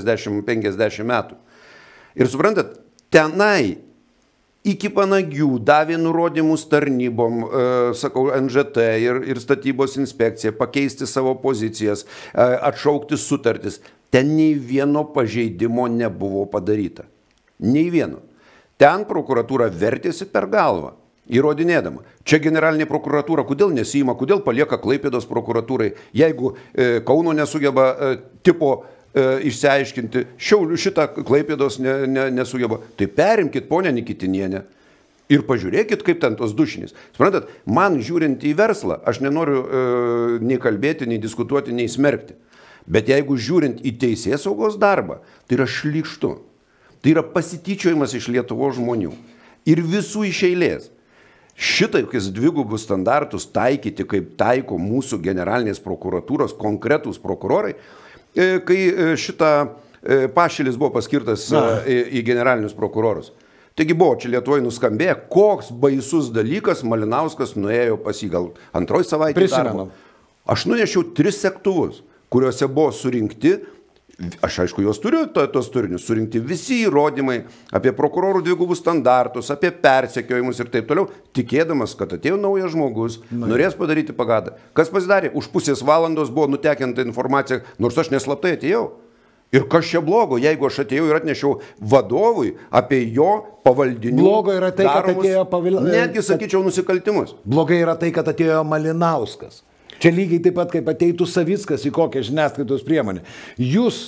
40-50 metų. Ir suprantat, tenai iki panagių davė nurodymus tarnybom, sakau, NŽT ir statybos inspekcija, pakeisti savo pozicijas, atšaukti sutartis. Ten nei vieno pažeidimo nebuvo padaryta. Nei vieno. Ten prokuratūra vertėsi per galvą, įrodinėdama. Čia generalinė prokuratūra, kodėl nesiima, kodėl palieka Klaipėdos prokuratūrai, jeigu Kauno nesugeba tipo išsiaiškinti, Šiaulių šitą Klaipėdos nesugeba. Tai perimkit, ponę Nikitinienę, ir pažiūrėkit, kaip ten tos dušinės. Suprantat, man žiūrint į verslą, aš nenoriu nei kalbėti, nei diskutuoti, nei smerkti. Bet jeigu žiūrint į teisėsaugos darbą, tai yra šlykštu. Tai yra pasityčiojimas iš Lietuvos žmonių. Ir visų iš eilės. Šitaipkis dvigubus standartus taikyti, kaip taiko mūsų generalinės prokuratūros konkretūs prokurorai, kai šitą Pašilis buvo paskirtas į generalinius prokurorus. Taigi buvo čia Lietuvoje nuskambėję, koks baisus dalykas Malinauskas nuėjo pas jį gal 2 savaitę darbo. Aš nunešiau 3 segtuvus, kuriuose buvo surinkti, aš aišku juos turiu, tos turinius, surinkti visi įrodymai apie prokurorų dvigubus standartus, apie persekiojimus ir taip toliau, tikėdamas, kad atėjo naujas žmogus, norės padaryti pagadą. Kas pasidarė? Už pusės valandos buvo nutekinta informacija, nors aš neslaptai atėjau. Ir kas čia blogo, jeigu aš atėjau ir atnešiau vadovui apie jo pavaldinių blogo yra tai, kad atėjo netgi, sakyčiau, nusikaltimus. Blogai yra tai, kad atėjo Malinauskas. Čia lygiai taip pat, kaip ateitų Savickas į kokią žiniasklaidos priemonę. Jūs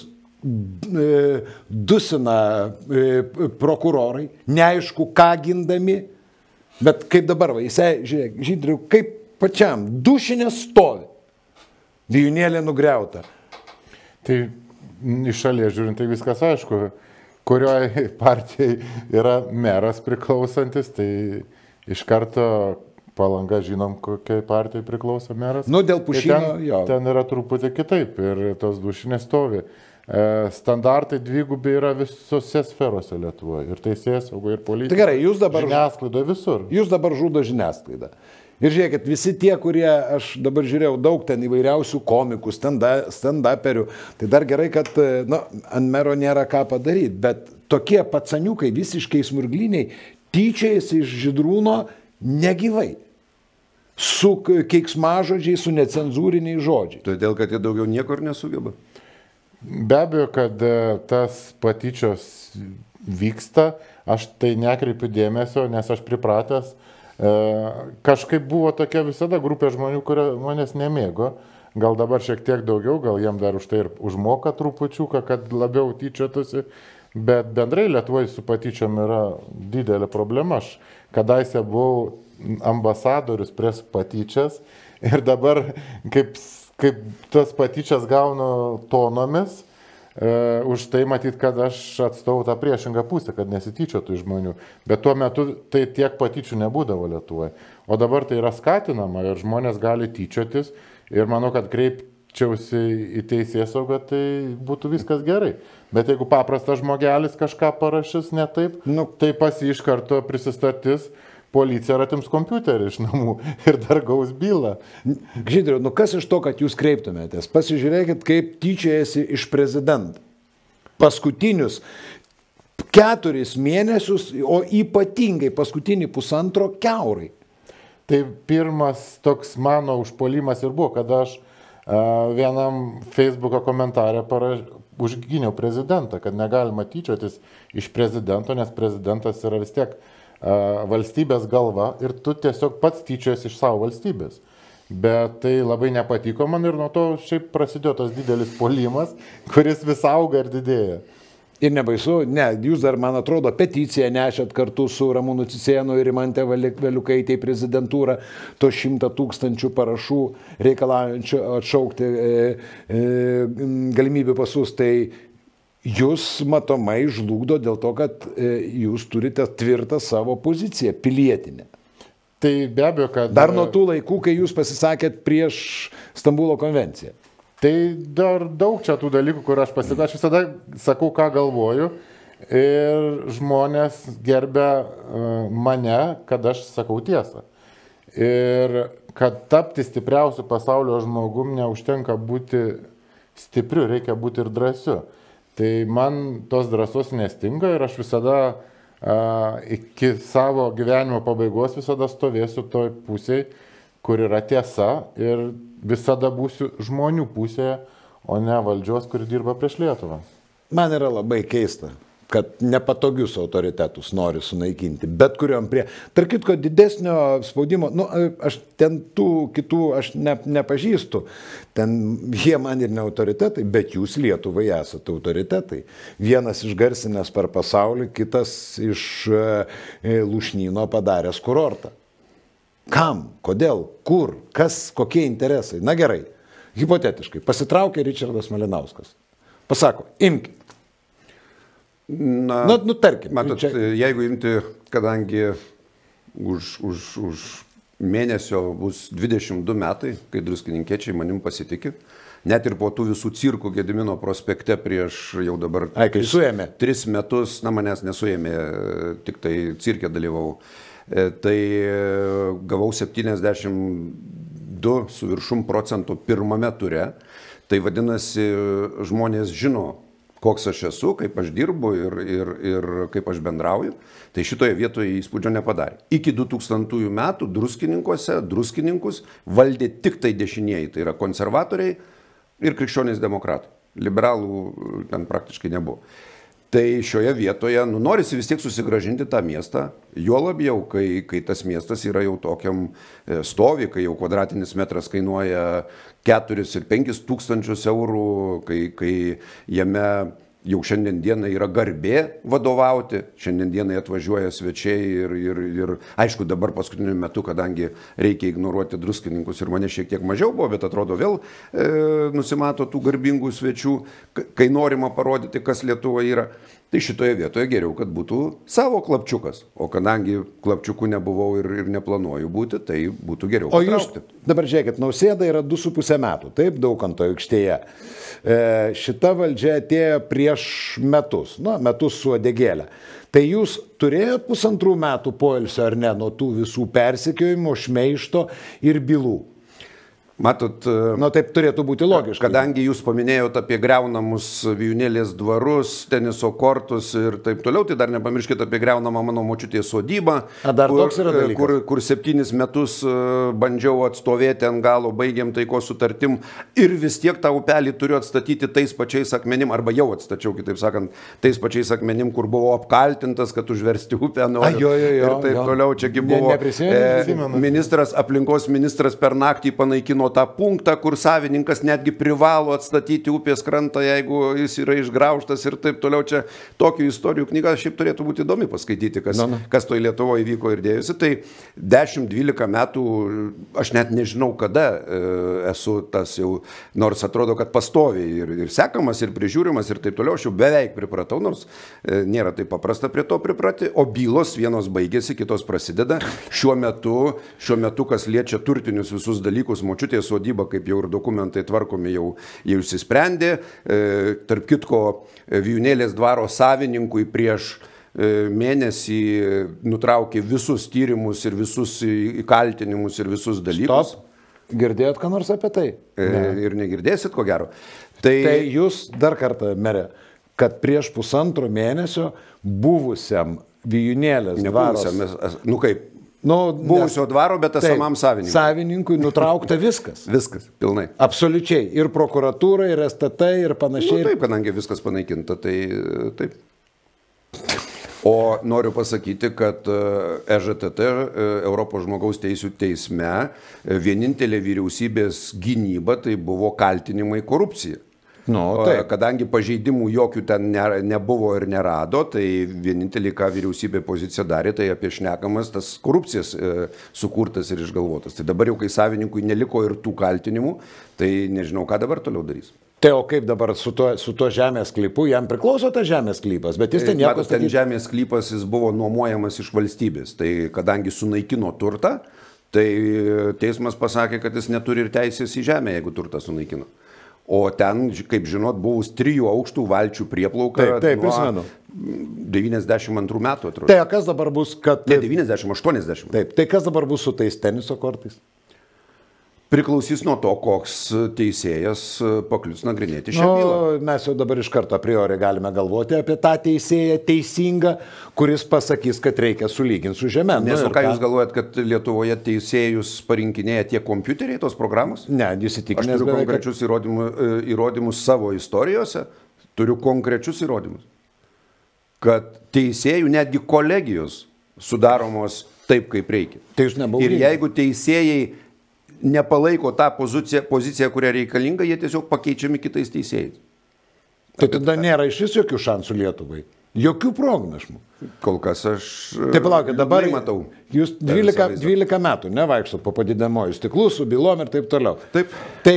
dusina prokurorai, neaišku, ką gindami, bet kaip dabar, žiūrėk, Žydriu, kaip pačiam, Dušinė stovi, vijūnėlė nugriauta. Tai iš šalies žiūrint, tai viskas aišku, kurioje partijai yra meras priklausantis, tai iš karto Palanga žinom, kokiai partijai priklauso meras. Nu, dėl Pušino, jo. Ten yra truputį kitaip ir tos dušinės stovi. Standartai dvigubi yra visose sferose Lietuvoje. Ir teisėjas, saugo, ir politika. Tai gerai, jūs dabar... Žiniasklaidoje visur. Jūs dabar žudo žiniasklaidą. Ir žiūrėkit, visi tie, kurie, aš dabar žiūrėjau daug ten įvairiausių komikų, stand-uperių, tai dar gerai, kad ant mero nėra ką padaryti, bet tokie pacaniukai, visiškai smurgliniai, tyčiajasi iš Žydrūno negyvai. Su keiksmažodžiais, su necenzūriniais žodžiais. Todėl, kad jie daugiau nieko ir nesugeba. Be abejo, kad tas patyčios vyksta, aš tai nekreipiu dėmesio, nes aš pripratęs. Kažkaip buvo tokia visada grupė žmonių, kurie manęs nemėgo. Gal dabar šiek tiek daugiau, gal jiem dar už tai ir užmoka trupučiuką, kad labiau tyčiotųsi. Bet bendrai Lietuvoje su patyčiom yra didelė problema. Aš kadaise buvau ambasadorius prieš patyčias ir dabar kaip tas patyčias gaunu tonomis, už tai matyt, kad aš atstovau tą priešingą pusę, kad nesityčiotų iš žmonių. Bet tuo metu tai tiek patyčių nebūdavo Lietuvoje. O dabar tai yra skatinama ir žmonės gali tyčiotis ir manau, kad kreipčiausi į teisėsaugą, tai būtų viskas gerai. Bet jeigu paprastas žmogelis kažką parašys ne taip, tai pas jį iš karto prisistatys, policija atims kompiuterį iš namų ir dar gaus bylą. Žydriau, kas iš to, kad jūs kreiptumėtės? Pasižiūrėkit, kaip tyčiajasi iš prezidento. Paskutinius 4 mėnesius, o ypatingai paskutinį 1,5 kiaurai. Tai pirmas toks mano užpuolimas ir buvo, kada aš vienam Facebook'o komentarę užgyniau prezidentą, kad negalima tyčiotis iš prezidento, nes prezidentas yra vis tiek valstybės galva ir tu tiesiog pats tyčiojasi iš savo valstybės. Bet tai labai nepatiko man ir nuo to šiaip prasidėjo tas didelis puolimas, kuris vis auga ir didėja. Ir nebaisu, ne, jūs dar, man atrodo, peticiją nešėt kartu su Ramūnu Cicėnu ir Rimante Veliukaite į prezidentūrą, to 100 000 parašų reikalaujančių atšaukti galimybių pasus. Tai jūs matomai žlugdo dėl to, kad jūs turite tvirtą savo poziciją pilietinę. Tai be abejo, kad... Dar nuo tų laikų, kai jūs pasisakėt prieš Stambulo konvenciją. Tai dar daug čia tų dalykų, kur aš visada sakau, ką galvoju. Ir žmonės gerbia mane, kad aš sakau tiesą. Ir kad tapti stipriausiu pasaulio žmogum neužtenka būti stipriu, reikia būti ir drąsiu. Tai man tos drąsos nestinga ir aš visada iki savo gyvenimo pabaigos visada stovėsiu toj pusėje, kur yra tiesa ir visada būsiu žmonių pusėje, o ne valdžios, kuri dirba prieš Lietuvą. Man yra labai keista, kad nepatogius autoritetus nori sunaikinti, bet kuriuom prie. Tarp kitko, didesnio spaudimo, aš ten tų kitų aš nepažįstu, ten jie man ir ne autoritetai, bet jūs Lietuvai esate autoritetai. Vienas išgarsinęs per pasaulį, kitas iš Lūšnyno padaręs kurortą. Kam, kodėl, kur, kas, kokie interesai? Na gerai, hipotetiškai, pasitraukė Ričardas Malinauskas. Pasako, imkite. Tarkim. Matot, jeigu imti, kadangi už mėnesio bus 22 metai, kai druskininkiečiai manim pasitikė, net ir po tų visų cirkų Gedimino prospekte prieš jau dabar 3 metus, manęs nesuėmė, tik tai cirke dalyvau, tai gavau 72 su viršum procentų pirmame ture, tai vadinasi, žmonės žino, koks aš esu, kaip aš dirbu ir kaip aš bendrauju, tai šitoje vietoje įspūdžio nepadarė. Iki 2000 metų druskininkus valdė tik tai dešinieji, tai yra konservatoriai ir krikščionys demokratai. Liberalų ten praktiškai nebuvo. Tai šioje vietoje norisi vis tiek susigrąžinti tą miestą, juo labiau, kai tas miestas yra jau tokiam stovi, kai jau kvadratinis metras kainuoja 4 ir 5 tūkstančius eurų, kai jame jau šiandien dienai yra garbė vadovauti, šiandien dienai atvažiuoja svečiai ir aišku dabar paskutiniu metu, kadangi reikia ignoruoti druskininkus ir mane šiek tiek mažiau buvo, bet atrodo vėl nusimato tų garbingų svečių, kai norima parodyti, kas Lietuva yra. Tai šitoje vietoje geriau, kad būtų savo klapčiukas. O kadangi klapčiukų nebuvau ir neplanuoju būti, tai būtų geriau patraukti. O jūs, dabar žiūrėkit, Nausėda yra 2,5 metų, taip, Daukanto aikštėje. Šita valdžia atėjo prieš metus, metus su uodegėle. Tai jūs turėjot 1,5 metų poilsio ar ne nuo tų visų persekiojimų, šmeižto ir bylų? Matot, taip turėtų būti logiška. Kadangi jūs paminėjote apie greunamus Vijūnėlės dvarus, teniso kortus ir taip toliau, tai dar nepamirškite apie greunamą mano močiutės sodybą, kur 7 metus bandžiau atstovėti ant galo, baigėm taikos sutartim ir vis tiek tą upelį turiu atstatyti tais pačiais akmenim, arba jau atstačiau, kitaip sakant, tais pačiais akmenim, kur buvo apkaltintas, kad užversti upę noriu. Ir taip toliau, čiagi buvo aplinkos ministras per naktį panaikino tą punktą, kur savininkas netgi privalo atstatyti upės krantą, jeigu jis yra išgraužtas ir taip toliau. Čia tokių istorijų knyga šiaip turėtų būti įdomi paskaityti, kas toj Lietuvoje įvyko ir dėjosi. Tai 10-12 metų, aš net nežinau kada esu tas jau, nors atrodo, kad pastoviai ir sekamas, ir prižiūrimas ir taip toliau. Aš jau beveik pripratau, nors nėra taip paprasta prie to priprati, o bylos vienos baigėsi, kitos prasideda. Šiuo metu, kas liečia turtinius visus dalykus, močiutės sodyba, kaip jau ir dokumentai tvarkomi, jau išsisprendė. Tarp kitko, Vijūnėlės dvaro savininkui prieš mėnesį nutraukė visus tyrimus ir visus įkaltinimus ir visus dalykus. Girdėjot ką nors apie tai? Ir negirdėsit, ko gero. Tai jūs dar kartą, mere, kad prieš 1,5 mėnesio buvusiam Vijūnėlės dvaro... Buvusio dvaro, bet esamam savininkui. Savininkui nutraukta viskas. Viskas, pilnai. Absoliučiai. Ir prokuratūra, ir STT, ir panašiai. Taip, kadangi viskas panaikinta, tai taip. O noriu pasakyti, kad EŽTT, Europos žmogaus teisių teisme, vienintelė vyriausybės gynyba tai buvo kaltinimai korupcija. Kadangi pažeidimų jokių ten nebuvo ir nerado, tai vienintelį, ką vyriausybė pozicija darė, tai apie šnekamas tas korupcijas sukurtas ir išgalvotas. Tai dabar jau, kai savininkui neliko ir tų kaltinimų, tai nežinau, ką dabar toliau darys. Tai o kaip dabar su tuo žemės sklypu, jam priklauso tas žemės sklypas, bet jis ten nieko statyti. Ten žemės sklypas jis buvo nuomojamas iš valstybės, tai kadangi sunaikino turtą, tai teismas pasakė, kad jis neturi ir teisės į žemę, jeigu turtą sunaikino. O ten, kaip žinot, buvus 3 aukštų valčių prieplauka nuo 92 metų, atrodo. Tai kas dabar bus, kad... Ne, 90, 80. Taip, tai kas dabar bus su tais teniso kortais? Priklausys nuo to, koks teisėjas paklius nagrinėti šią bylą. Mes jau dabar iš karto a priori galime galvoti apie tą teisėją teisingą, kuris pasakys, kad reikia sulyginti su žeme. Nes ką jūs galvojat, kad Lietuvoje teisėjus parinkinėja tie kompiuteriai tos programos? Ne, įsitikinęs. Aš turiu konkrečius įrodymus savo istorijose, turiu konkrečius įrodymus, kad teisėjų netgi kolegijos sudaromos taip, kaip reikia. Tai jūs nebauginate. Ir jeigu teisėjai nepalaiko tą poziciją, kurią reikalinga, jie tiesiog pakeičiami kitais teisėjais. Tai tada nėra iš vis jokių šansų Lietuvai. Jokių prognašmų. Kol kas aš taip, palaukit, dabar matau. Jūs 12 metų nevaikštot po padidinamuoju stiklu, su bylom ir taip toliau. Taip. Tai,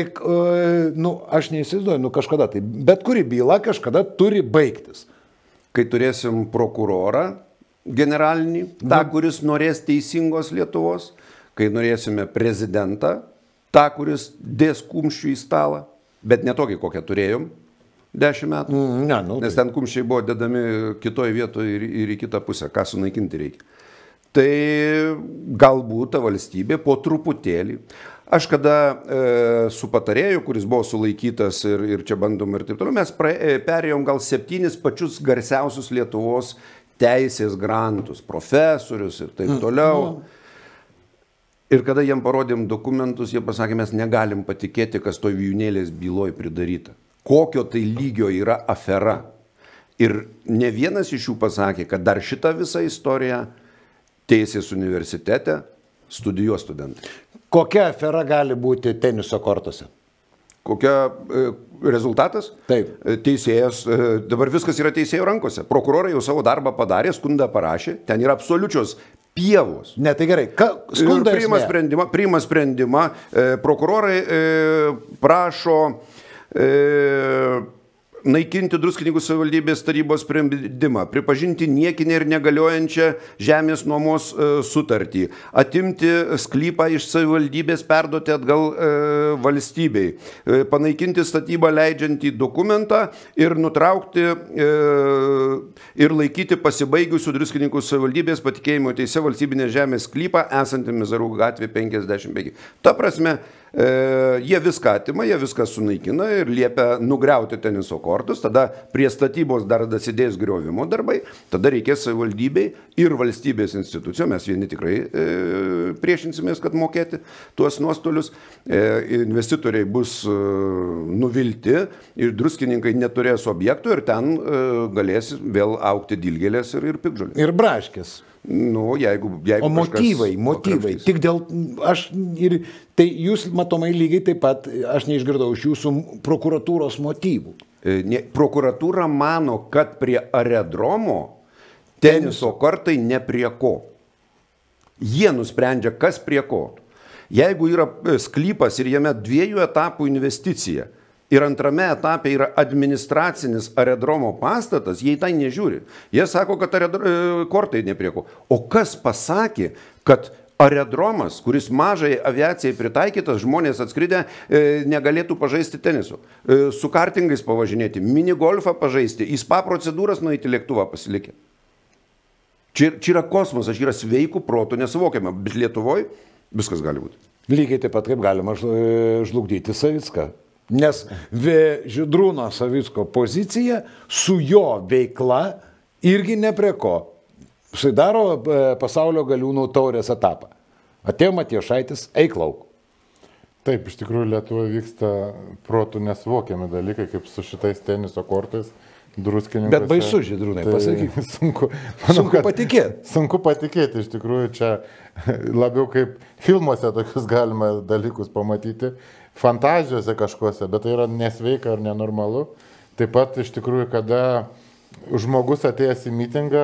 aš neįsivaizduoju, kažkada tai, bet kuri byla kažkada turi baigtis. Kai turėsim prokurorą generalinį, tą, kuris norės teisingos Lietuvos, kai norėsime prezidentą, tą, kuris dės kumščių į stalą, bet ne tokį, kokią turėjom 10 metų, nes ten kumščiai buvo dedami kitoje vietoje ir į kitą pusę, ką sunaikinti reikia. Tai galbūt ta valstybė po truputėlį, aš kada su patarėju, kuris buvo sulaikytas ir čia bandom ir taip toliau, mes perėjom gal 7 pačius garsiausius Lietuvos teisės grantus, profesorius ir taip toliau. Ir kada jiem parodėm dokumentus, jie pasakė, mes negalim patikėti, kas toj Vijūnėlės byloj pridaryta. Kokio tai lygio yra afera. Ir ne vienas iš jų pasakė, kad dar šitą visą istoriją teisės universitete studijuos studentai. Kokia afera gali būti teniso kortose? Kokia rezultatas? Taip. Teisėjas, dabar viskas yra teisėjo rankose. Prokurorai jau savo darbą padarė, skundą parašė, ten yra absoliučios pievos. Ne, tai gerai. Skundas priima sprendimą, prokurorai prašo naikinti Druskininkų savivaldybės tarybos sprendimą, pripažinti niekinę ir negaliojančią žemės nuomos sutartį, atimti sklypą iš savivaldybės, perduoti atgal valstybei, panaikinti statybą leidžiantį dokumentą ir nutraukti ir laikyti pasibaigusių Druskininkų savivaldybės patikėjimo teise valstybinės žemės sklypą esantį Mizarų gatvė 55. Ta prasme, jie viską atima, jie viską sunaikina ir liepia nugriauti teniso kortus, tada prie statybos dar dasidės griovimo darbai, tada reikės savivaldybei ir valstybės institucijom, mes vieni tikrai priešinsimės, kad mokėti tuos nuostolius, investitoriai bus nuvilti ir druskininkai neturės objektų ir ten galės vėl aukti dilgėlės ir piktžolės. Ir braškės. Nu, jeigu o motyvai, tik dėl, tai jūs matomai lygiai taip pat, aš neišgirdau iš jūsų prokuratūros motyvų. Prokuratūra mano, kad prie aerodromo teniso kortai ne prie ko. Jie nusprendžia, kas prie ko. Jeigu yra sklypas ir jame 2 etapų investicija, ir antrame etape yra administracinis aerodromo pastatas, jie į tai nežiūri. Jie sako, kad kortai ne prie ko. O kas pasakė, kad aerodromas, kuris mažai aviacijai pritaikytas, žmonės atskridę, negalėtų pažaisti teniso, su kartingais pavažinėti, minigolfą pažaisti, į spa procedūras nueiti lėktuvą pasilikę. Čia yra kosmosas, čia yra sveikų protų nesuvokiama, bet Lietuvoje viskas gali būti. Lygiai taip pat kaip galima žlugdyti Savicką. Nes Žydrūno Savicko pozicija su jo veikla irgi ne prie ko. Štai daro pasaulio galiūnų taurės etapą. Atėjo Matijošaitis, eik lauk. Taip, iš tikrųjų Lietuvoje vyksta protų nesuvokiami dalykai, kaip su šitais teniso kortais. Druskininkose. Bet baisu, Žydrūnai, pasakyk. Sunku patikėti. Sunku patikėti, iš tikrųjų čia labiau kaip filmuose tokius galima dalykus pamatyti, fantazijose kažkuose, bet tai yra nesveika ar nenormalu. Taip pat iš tikrųjų, kada žmogus atėjęs į mitingą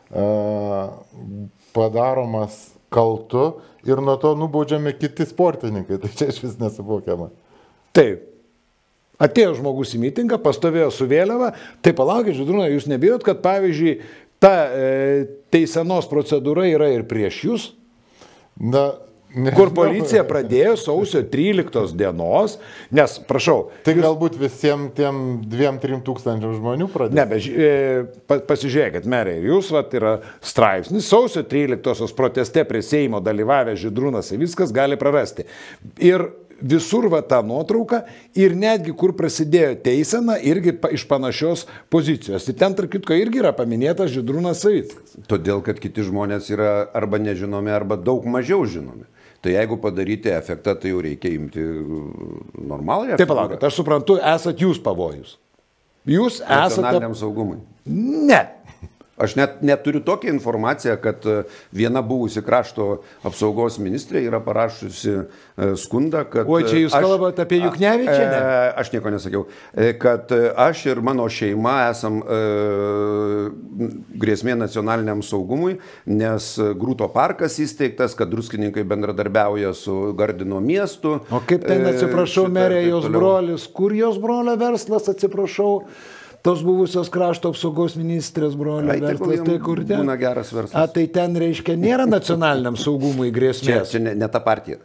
padaromas kaltu ir nuo to nubaudžiami kiti sportininkai, tai čia iš vis nesuvokiama. Taip. Atėjo žmogus į mitingą, pastovėjo su vėliava, tai palaukit, Žydrūnai, jūs nebijot, kad pavyzdžiui ta teisenos procedūra yra ir prieš jūs? Kur policija pradėjo sausio 13 dienos, nes, prašau... Tai galbūt visiems tiem 2-3 tūkstančiam žmonių pradėjo? Ne, bet pasižiūrėkit, merė, jūs yra straipsnis, sausio 13 proteste prie Seimo dalyvavę Žydrūnas Savickas gali prarasti. Ir visur ta nuotrauka ir netgi kur prasidėjo teisena irgi iš panašios pozicijos. Ir ten, tarp kitko, irgi yra paminėtas Žydrūnas Savickas. Todėl, kad kiti žmonės yra arba nežinomi, arba daug mažiau žinomi. Tai jeigu padaryti efektą, tai jau reikia imti normalų efektą. Taip, palaukit, aš suprantu, esat jūs pavojus. Jūs esate... Nacionaliniam saugumui. Ne. Aš net neturiu tokią informaciją, kad viena buvusi krašto apsaugos ministrė yra parašusi skundą, kad... O čia jūs kalbate apie Juknevičienę? Aš nieko nesakiau. Kad aš ir mano šeima esam grėsmė nacionaliniam saugumui, nes Grūto parkas įsteigtas, kad druskininkai bendradarbiauja su Gardino miestu. O kaip ten, atsiprašau, merė, jos brolis? Kur jos brolio verslas, atsiprašau? Tos buvusios krašto apsaugos ministrės brolio verslas, tai kur ten? Būna geras verslas. A, tai ten, reiškia, nėra nacionaliniam saugumui grėsmės. Čia ne ta partija.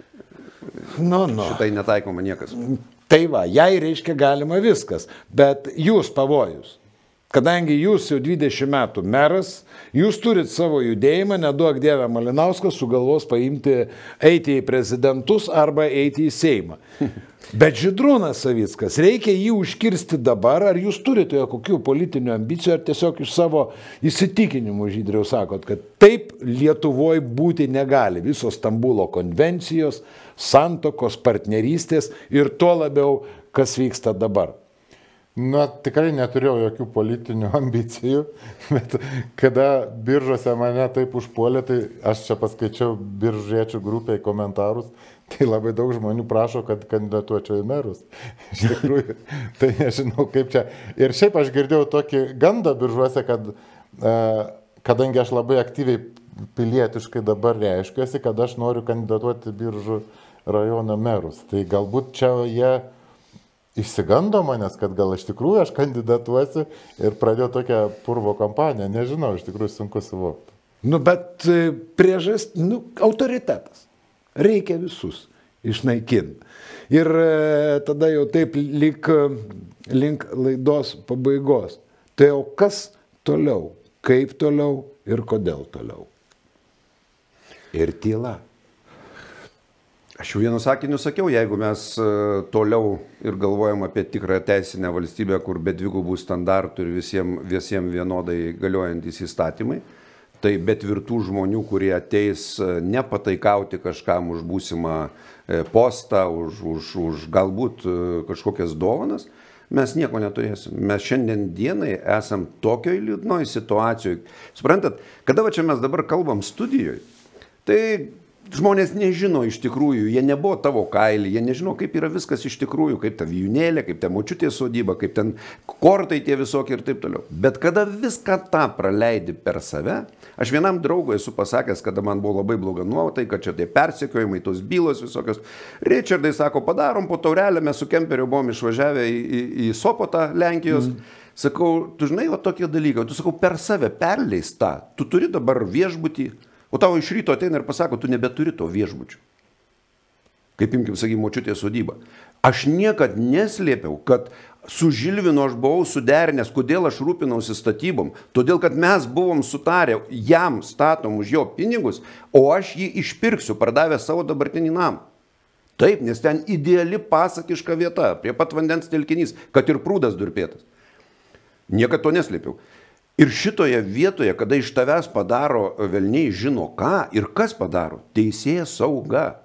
Šitai netaikoma niekas. Tai va, jai reiškia galima viskas, bet jūs pavojus. Kadangi jūs jau 20 metų meras, jūs turit savo judėjimą, neduok Dieve Malinauskas sugalvos paimti, eiti į prezidentus arba eiti į Seimą. Bet Žydrūnas Savickas, reikia jį užkirsti dabar, ar jūs turite kokių politinių ambicijų, ar tiesiog iš savo įsitikinimų, Žydriau, sakot, kad taip Lietuvoje būti negali. Visos Stambulo konvencijos, santokos, partnerystės ir tuo labiau, kas vyksta dabar. Na, tikrai neturėjau jokių politinių ambicijų, bet kada biržose mane taip užpuolė, tai aš čia paskaičiau biržiečių grupiai komentarus, tai labai daug žmonių prašo, kad kandidatuočiau į merus. Iš tikrųjų, tai nežinau kaip čia. Ir šiaip aš girdėjau tokį gandą biržuose, kad kadangi aš labai aktyviai pilietiškai dabar reiškiuosi, kad aš noriu kandidatuoti Biržų rajono merus. Tai galbūt čia jie išsigando manęs, kad gal iš tikrųjų aš kandidatuosiu ir pradėjau tokią purvo kampaniją. Nežinau, iš tikrųjų sunku suvokti. Nu, bet autoritetas. Reikia visus išnaikinti. Ir tada jau taip link laidos pabaigos. Tai o kas toliau? Kaip toliau ir kodėl toliau? Ir tyla. Aš jau vienu sakiniu sakiau, jeigu mes toliau ir galvojam apie tikrą teisinę valstybę, kur be dvigubų standartų ir visiems vienodai galiojantys įstatymai, tai be tvirtų žmonių, kurie ateis nepataikauti kažkam už būsimą postą, už galbūt kažkokias dovanas, mes nieko neturėsim. Mes šiandien dienai esam tokioj liūdnoj situacijoje. Suprantat, kada va čia mes dabar kalbam studijoje, tai žmonės nežino iš tikrųjų, jie nebuvo tavo kailį, jie nežino, kaip yra viskas iš tikrųjų, kaip ta vijūnėlė, kaip ta močiutė sodyba, kaip ten kortai tie visokie ir taip toliau. Bet kada viską tą praleidi per save, aš vienam draugui esu pasakęs, kada man buvo labai bloga nuotaika, kad čia tie persekiojimai, tos bylos visokios. Richardai sako, padarom po taurelę, mes su kemperiu buvom išvažiavę į Sopotą, Lenkijos. Sakau, tu žinai, o tokie dalykai, tu sakau, per save perleis tą, tu turi dabar viešbutį. O tavo iš ryto ateina ir pasako, tu nebeturi to viešbučio. Kaip imkim, sakykim, močiutė sodyba. Aš niekad neslėpiau, kad su Žilvinu aš buvau suderinęs, kodėl aš rūpinausi statybom. Todėl, kad mes buvom sutarę, jam statom už jo pinigus, o aš jį išpirksiu, pardavęs savo dabartinį namą. Taip, nes ten ideali pasakiška vieta, prie pat vandens telkinys, kad ir prūdas durpėtas. Niekad to neslėpiau. Ir šitoje vietoje, kada iš tavęs padaro velniai žino ką ir kas padaro, teisėja sauga.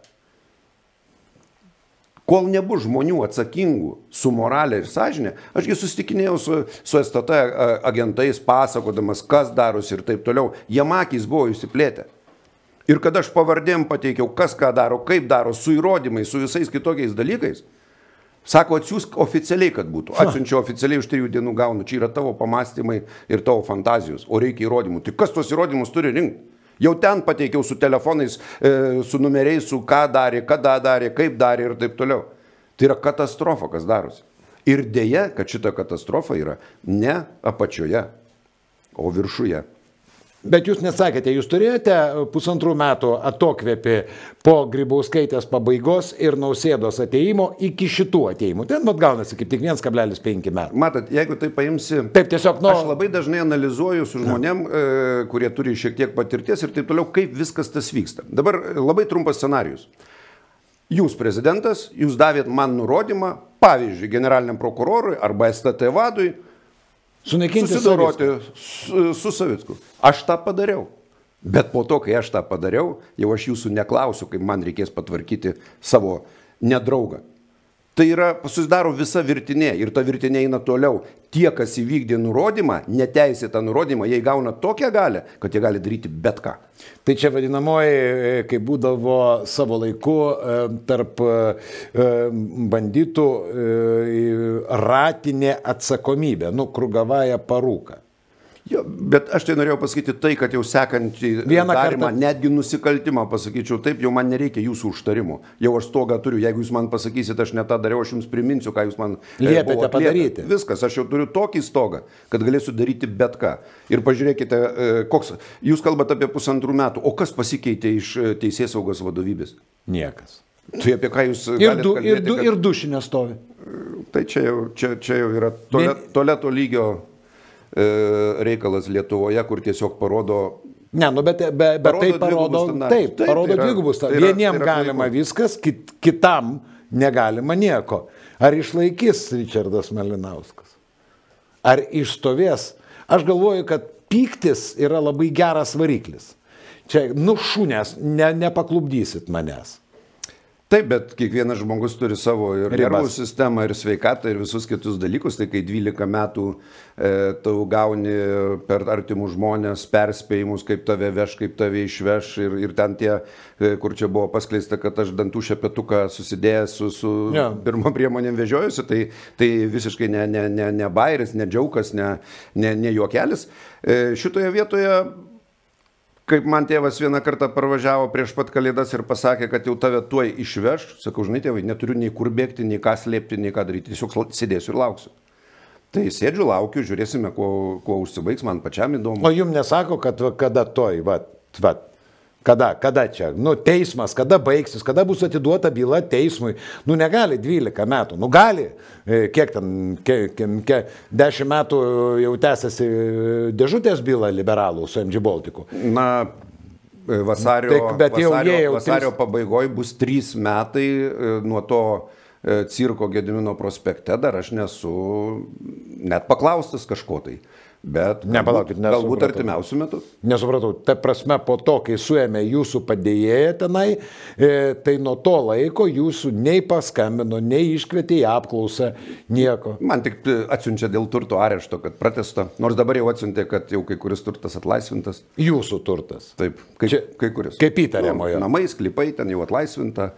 Kol nebus žmonių atsakingų su moralė ir sąžinė, ašgi susitikinėjau su STT agentais, pasakodamas, kas darosi ir taip toliau, jiem akys buvo išsiplėtę. Ir kada aš pavardėm pateikiau, kas ką daro, kaip daro, su įrodymais, su visais kitokiais dalykais, sako, atsiųsk oficialiai, kad būtų. Atsiunčiu oficialiai, už 3 dienų gaunu. Čia yra tavo pamastymai ir tavo fantazijos, o reikia įrodymų. Tai kas tos įrodymus turi rinkti? Jau ten pateikiau su telefonais, su numeriais, su ką darė, kada darė, kaip darė ir taip toliau. Tai yra katastrofa, kas darosi. Ir dėja, kad šita katastrofa yra ne apačioje, o viršuje. Bet jūs nesakėte, jūs turėjote 1,5 metų atokvėpį po Grybauskaitės pabaigos ir Nausėdos ateimo iki šitų ateimų. Ten gaunasi kaip tik 1,5 metų. Matot, jeigu tai paimsi... Taip, tiesiog, Aš labai dažnai analizuoju su žmonėm, kurie turi šiek tiek patirties ir taip toliau, kaip viskas tas vyksta. Dabar labai trumpas scenarijus. Jūs prezidentas, jūs davėt man nurodymą, pavyzdžiui, generaliniam prokurorui arba STT vadui, susidoroti su Savicku. Aš tą padariau. Bet po to, kai aš tą padariau, jau aš jūsų neklausiu, kaip man reikės patvarkyti savo nedraugą. Tai yra, susidaro visa virtinė ir ta virtinė eina toliau. Tie, kas įvykdė nurodymą, neteisėtą nurodymą, jie gauna tokią galią, kad jie gali daryti bet ką. Tai čia vadinamoji, kai būdavo savo laiku tarp banditų ratinė atsakomybė, krugavąją parūką. Jo, bet aš tai norėjau pasakyti tai, kad jau sekantį darimą, netgi nusikaltimą pasakyčiau, taip, jau man nereikia jūsų užtarimų. Jau aš stogą turiu, jeigu jūs man pasakysit, aš ne tą dariau, aš jums priminsiu, ką jūs man liepėte padaryti. Viskas, aš jau turiu tokį stogą, kad galėsiu daryti bet ką. Ir pažiūrėkite, jūs kalbate apie 1,5 metų, o kas pasikeitė iš teisėsaugos vadovybės? Niekas. Tai apie ką jūs galite kalbėti? Ir dušinė stovi. Tai čia jau yra tualeto lygio reikalas Lietuvoje, kur tiesiog parodo... Ne, bet tai parodo dvigubų standartų. Vieniem galima viskas, kitam negalima nieko. Ar išlaikys Richardas Malinauskas? Ar išstovės? Aš galvoju, kad pyktis yra labai geras variklis. Čia, šunės, nepaklubdysit manęs. Taip, bet kiekvienas žmogus turi savo ir nervų sistemą, ir sveikatą, ir visus kitus dalykus. Tai kai 12 metų tau gauni per artimus žmonės perspėjimus, kaip tave veš, kaip tave išveš, ir ten tie, kur čia buvo paskleista, kad aš dantų šepetuką susidėjęs su pirmo priemonėm vežiojusi, tai visiškai ne bairis, ne džiaukas, ne juokelis. Šitoje vietoje, kaip man tėvas vieną kartą parvažiavo prieš pat Kalėdas ir pasakė, kad jau tave tuoj išveš, sakau, žinai, tėvai, neturiu nei kur bėgti, nei ką slėpti, nei ką daryti, tiesiog sėdėsiu ir lauksiu. Tai sėdžiu, laukiu, žiūrėsime, kuo užsibaigs, man pačiam įdomu. O jums nesako, kad kada toj, kada čia, teismas, kada baigsis, kada bus atiduota byla teismui, negali 12 metų, gali, kiek ten, 10 metų jau tęsiasi dėžutės byla liberalų su MG Balticu. Na, vasario pabaigoje bus 3 metai nuo to cirko Gedimino prospekte, dar aš nesu net paklaustas kažko tai. Bet galbūt artimiausių metų. Nesupratau, ta prasme po to, kai suėmė jūsų padėjėją tenai, tai nuo to laiko jūsų nei paskambino, nei iškvietė į apklausą, nieko. Man tik atsiunčia dėl turto arešto, kad pratesta, nors dabar jau atsiuntė, kad jau kai kuris turtas atlaisvintas. Jūsų turtas? Taip, kai kuris. Kaip įtariamojo? Namai, sklypai, ten jau atlaisvinta,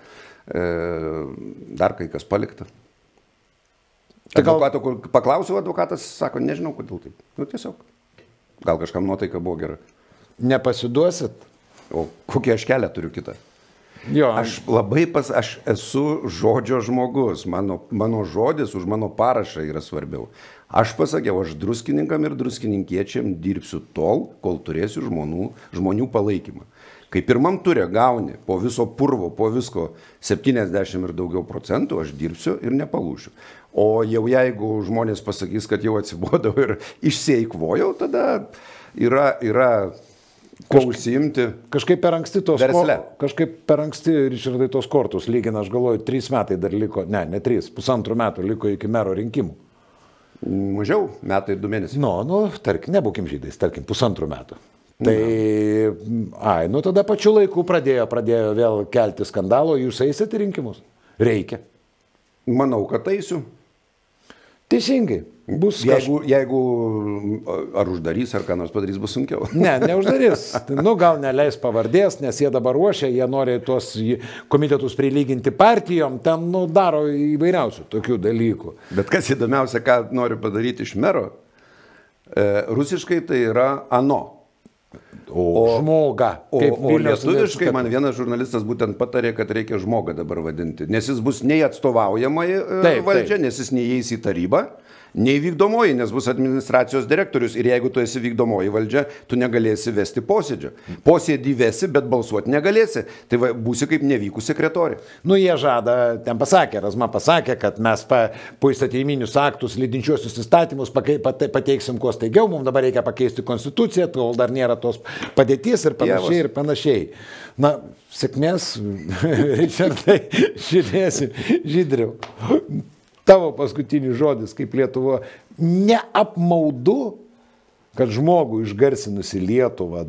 dar kai kas palikta. Advokato, paklausiau, advokatas sako, nežinau, kodėl taip. Tiesiog. Gal kažkam nuotaika buvo gera. Nepasiduosit? O kokią aš kelią turiu kitą? Jo. Aš esu žodžio žmogus. Mano žodis už mano parašą yra svarbiau. Aš pasakiau, aš druskininkam ir druskininkiečiam dirbsiu tol, kol turėsiu žmonių palaikymą. Kai pirmam turė gauni po viso purvo, po visko 70 ir daugiau procentų, aš dirbsiu ir nepalūšiu. O jau jeigu žmonės pasakys, kad jau atsibodau ir išsieikvojau, tada yra ko užsiimti. Kažkaip per anksti versle. Kažkaip per anksti, Ričardai, tos kortus lygina, aš galvoju, 3 metai dar liko, ne 3, 1,5 metų liko iki mero rinkimų. Mažiau, metai ir 2 mėnesiai. Tarkim, nebūkim žydais, tarkim, 1,5 metų. Tai, tada pačiu laiku pradėjo vėl kelti skandalo, jūs eisit į rinkimus? Reikia. Manau, kad eisiu. Teisingai. Bus jeigu ar uždarys, ar ką nors padarys, bus sunkiau. Ne, neuždarys. Gal neleis pavardės, nes jie dabar ruošia, jie nori tuos komitetus prilyginti partijom, ten daro įvairiausių tokių dalykų. Bet kas įdomiausia, ką noriu padaryti iš mero, rusiškai tai yra ano. Žmoga. O lietuviškai man vienas žurnalistas būtent patarė, kad reikia žmogą dabar vadinti, nes jis bus nei atstovaujamai valdžia, nes jis neįeis į tarybą, nei vykdomoji, nes bus administracijos direktorius ir jeigu tu esi vykdomoji valdžia, tu negalėsi vesti posėdžio. Posėdį vesi, bet balsuoti negalėsi. Tai būsi kaip nevykus sekretorė. Jie žada, ten pasakė, Razma pasakė, kad mes po įstatyminius aktus, lydinčiuosius įstatymus pateiksim kuo staigiau, mums dabar reikia pakeisti konstituciją, tol dar nėra tos padėties ir panašiai. Sėkmės, Ričardai, žiūrėsim, Žydriau. Tavo paskutinis žodis kaip Lietuva, neapmaudu, kad žmogų išgarsinusi Lietuvą,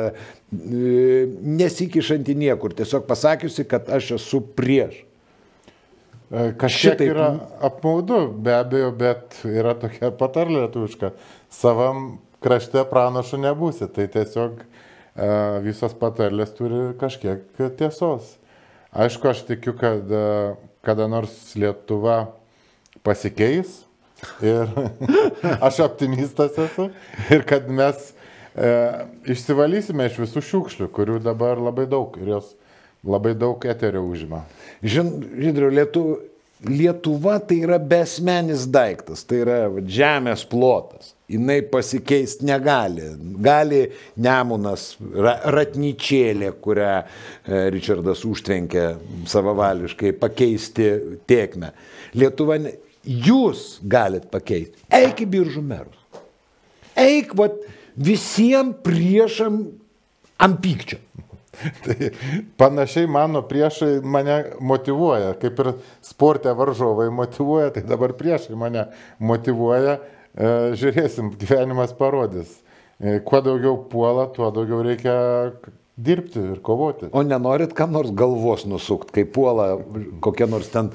nesikišanti niekur, tiesiog pasakiusi, kad aš esu prieš. Kažkiek yra apmaudu, be abejo, bet yra tokia patarlė lietuviška, savam krašte pranašu nebūsi, tai tiesiog visos patarlės turi kažkiek tiesos. Aišku, aš tikiu, kad kada nors Lietuva pasikeis ir aš optimistas esu ir kad mes išsivalysime iš visų šiukšlių, kurių dabar labai daug ir jos labai daug eterio užima. Žydriau, Lietuva tai yra besmenis daiktas, tai yra žemės plotas. Jinai pasikeisti negali. Gali Nemunas, ratnyčėlė, kurią Ričardas užtvenkė savavališkai, pakeisti tėkmę. Lietuva, jūs galit pakeisti. Eik į Biržų merus. Eik visiems priešam ant pykčio. Tai panašiai mano priešai mane motyvuoja, kaip ir sporte varžovai motyvuoja, tai dabar priešai mane motyvuoja. Žiūrėsim, gyvenimas parodys. Kuo daugiau puola, tuo daugiau reikia dirbti ir kovoti. O nenorit kam nors galvos nusukt, kai puola kokie nors ten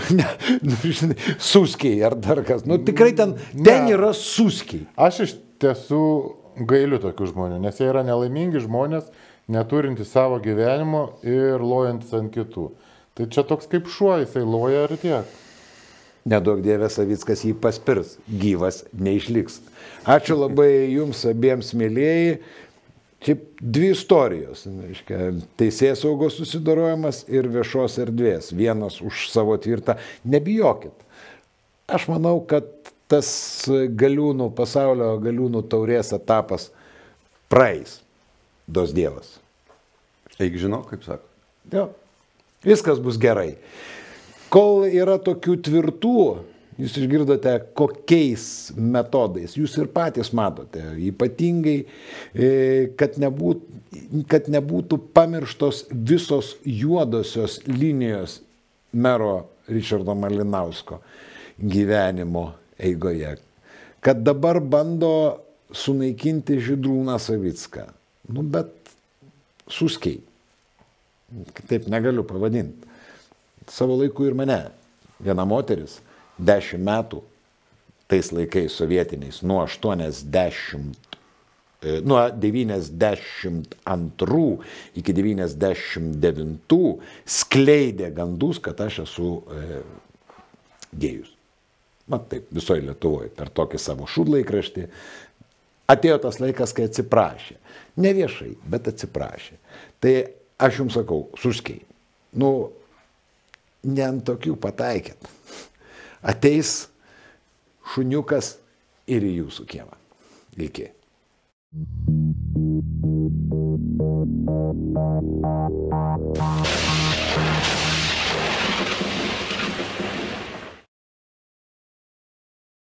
suskiai ar dar kas. Tikrai ten yra suskiai. Aš iš tiesų gailiu tokių žmonių, nes jie yra nelaimingi žmonės, neturintys savo gyvenimo ir lojantis ant kitų. Tai čia toks kaip šuo, jisai loja ir tiek. Nedaug Dieve Savickas jį paspirs, gyvas neišliks. Ačiū labai jums abiems, mėlėjai. Šiaip dvi istorijos. Teisės saugos susidorojimas ir viešos erdvės. Vienas už savo tvirtą. Nebijokit. Aš manau, kad tas galiūnų, pasaulio galiūnų taurės etapas praeis. Dos Dievas. Eik žinau, kaip sako. Jo. Viskas bus gerai. Kol yra tokių tvirtų, jūs išgirdote, kokiais metodais, jūs ir patys matote, ypatingai, kad nebūtų pamirštos visos juodosios linijos mero Ričardo Malinausko gyvenimo eigoje, kad dabar bando sunaikinti Žydrūną Savicką. Nu, bet suskiai. Taip negaliu pavadinti. Savo laiku ir mane. Viena moteris 10 metų, tais laikais sovietiniais, nuo 92 iki 99 skleidė gandus, kad aš esu gėjus. Mat taip, visoje Lietuvoje, per tokį savo šūdlaikraštį. Atėjo tas laikas, kai atsiprašė. Ne viešai, bet atsiprašė. Tai aš jums sakau, suskiai, nu, ne ant tokių pataikėt. Ateis šuniukas ir į jūsų kiemą. Iki.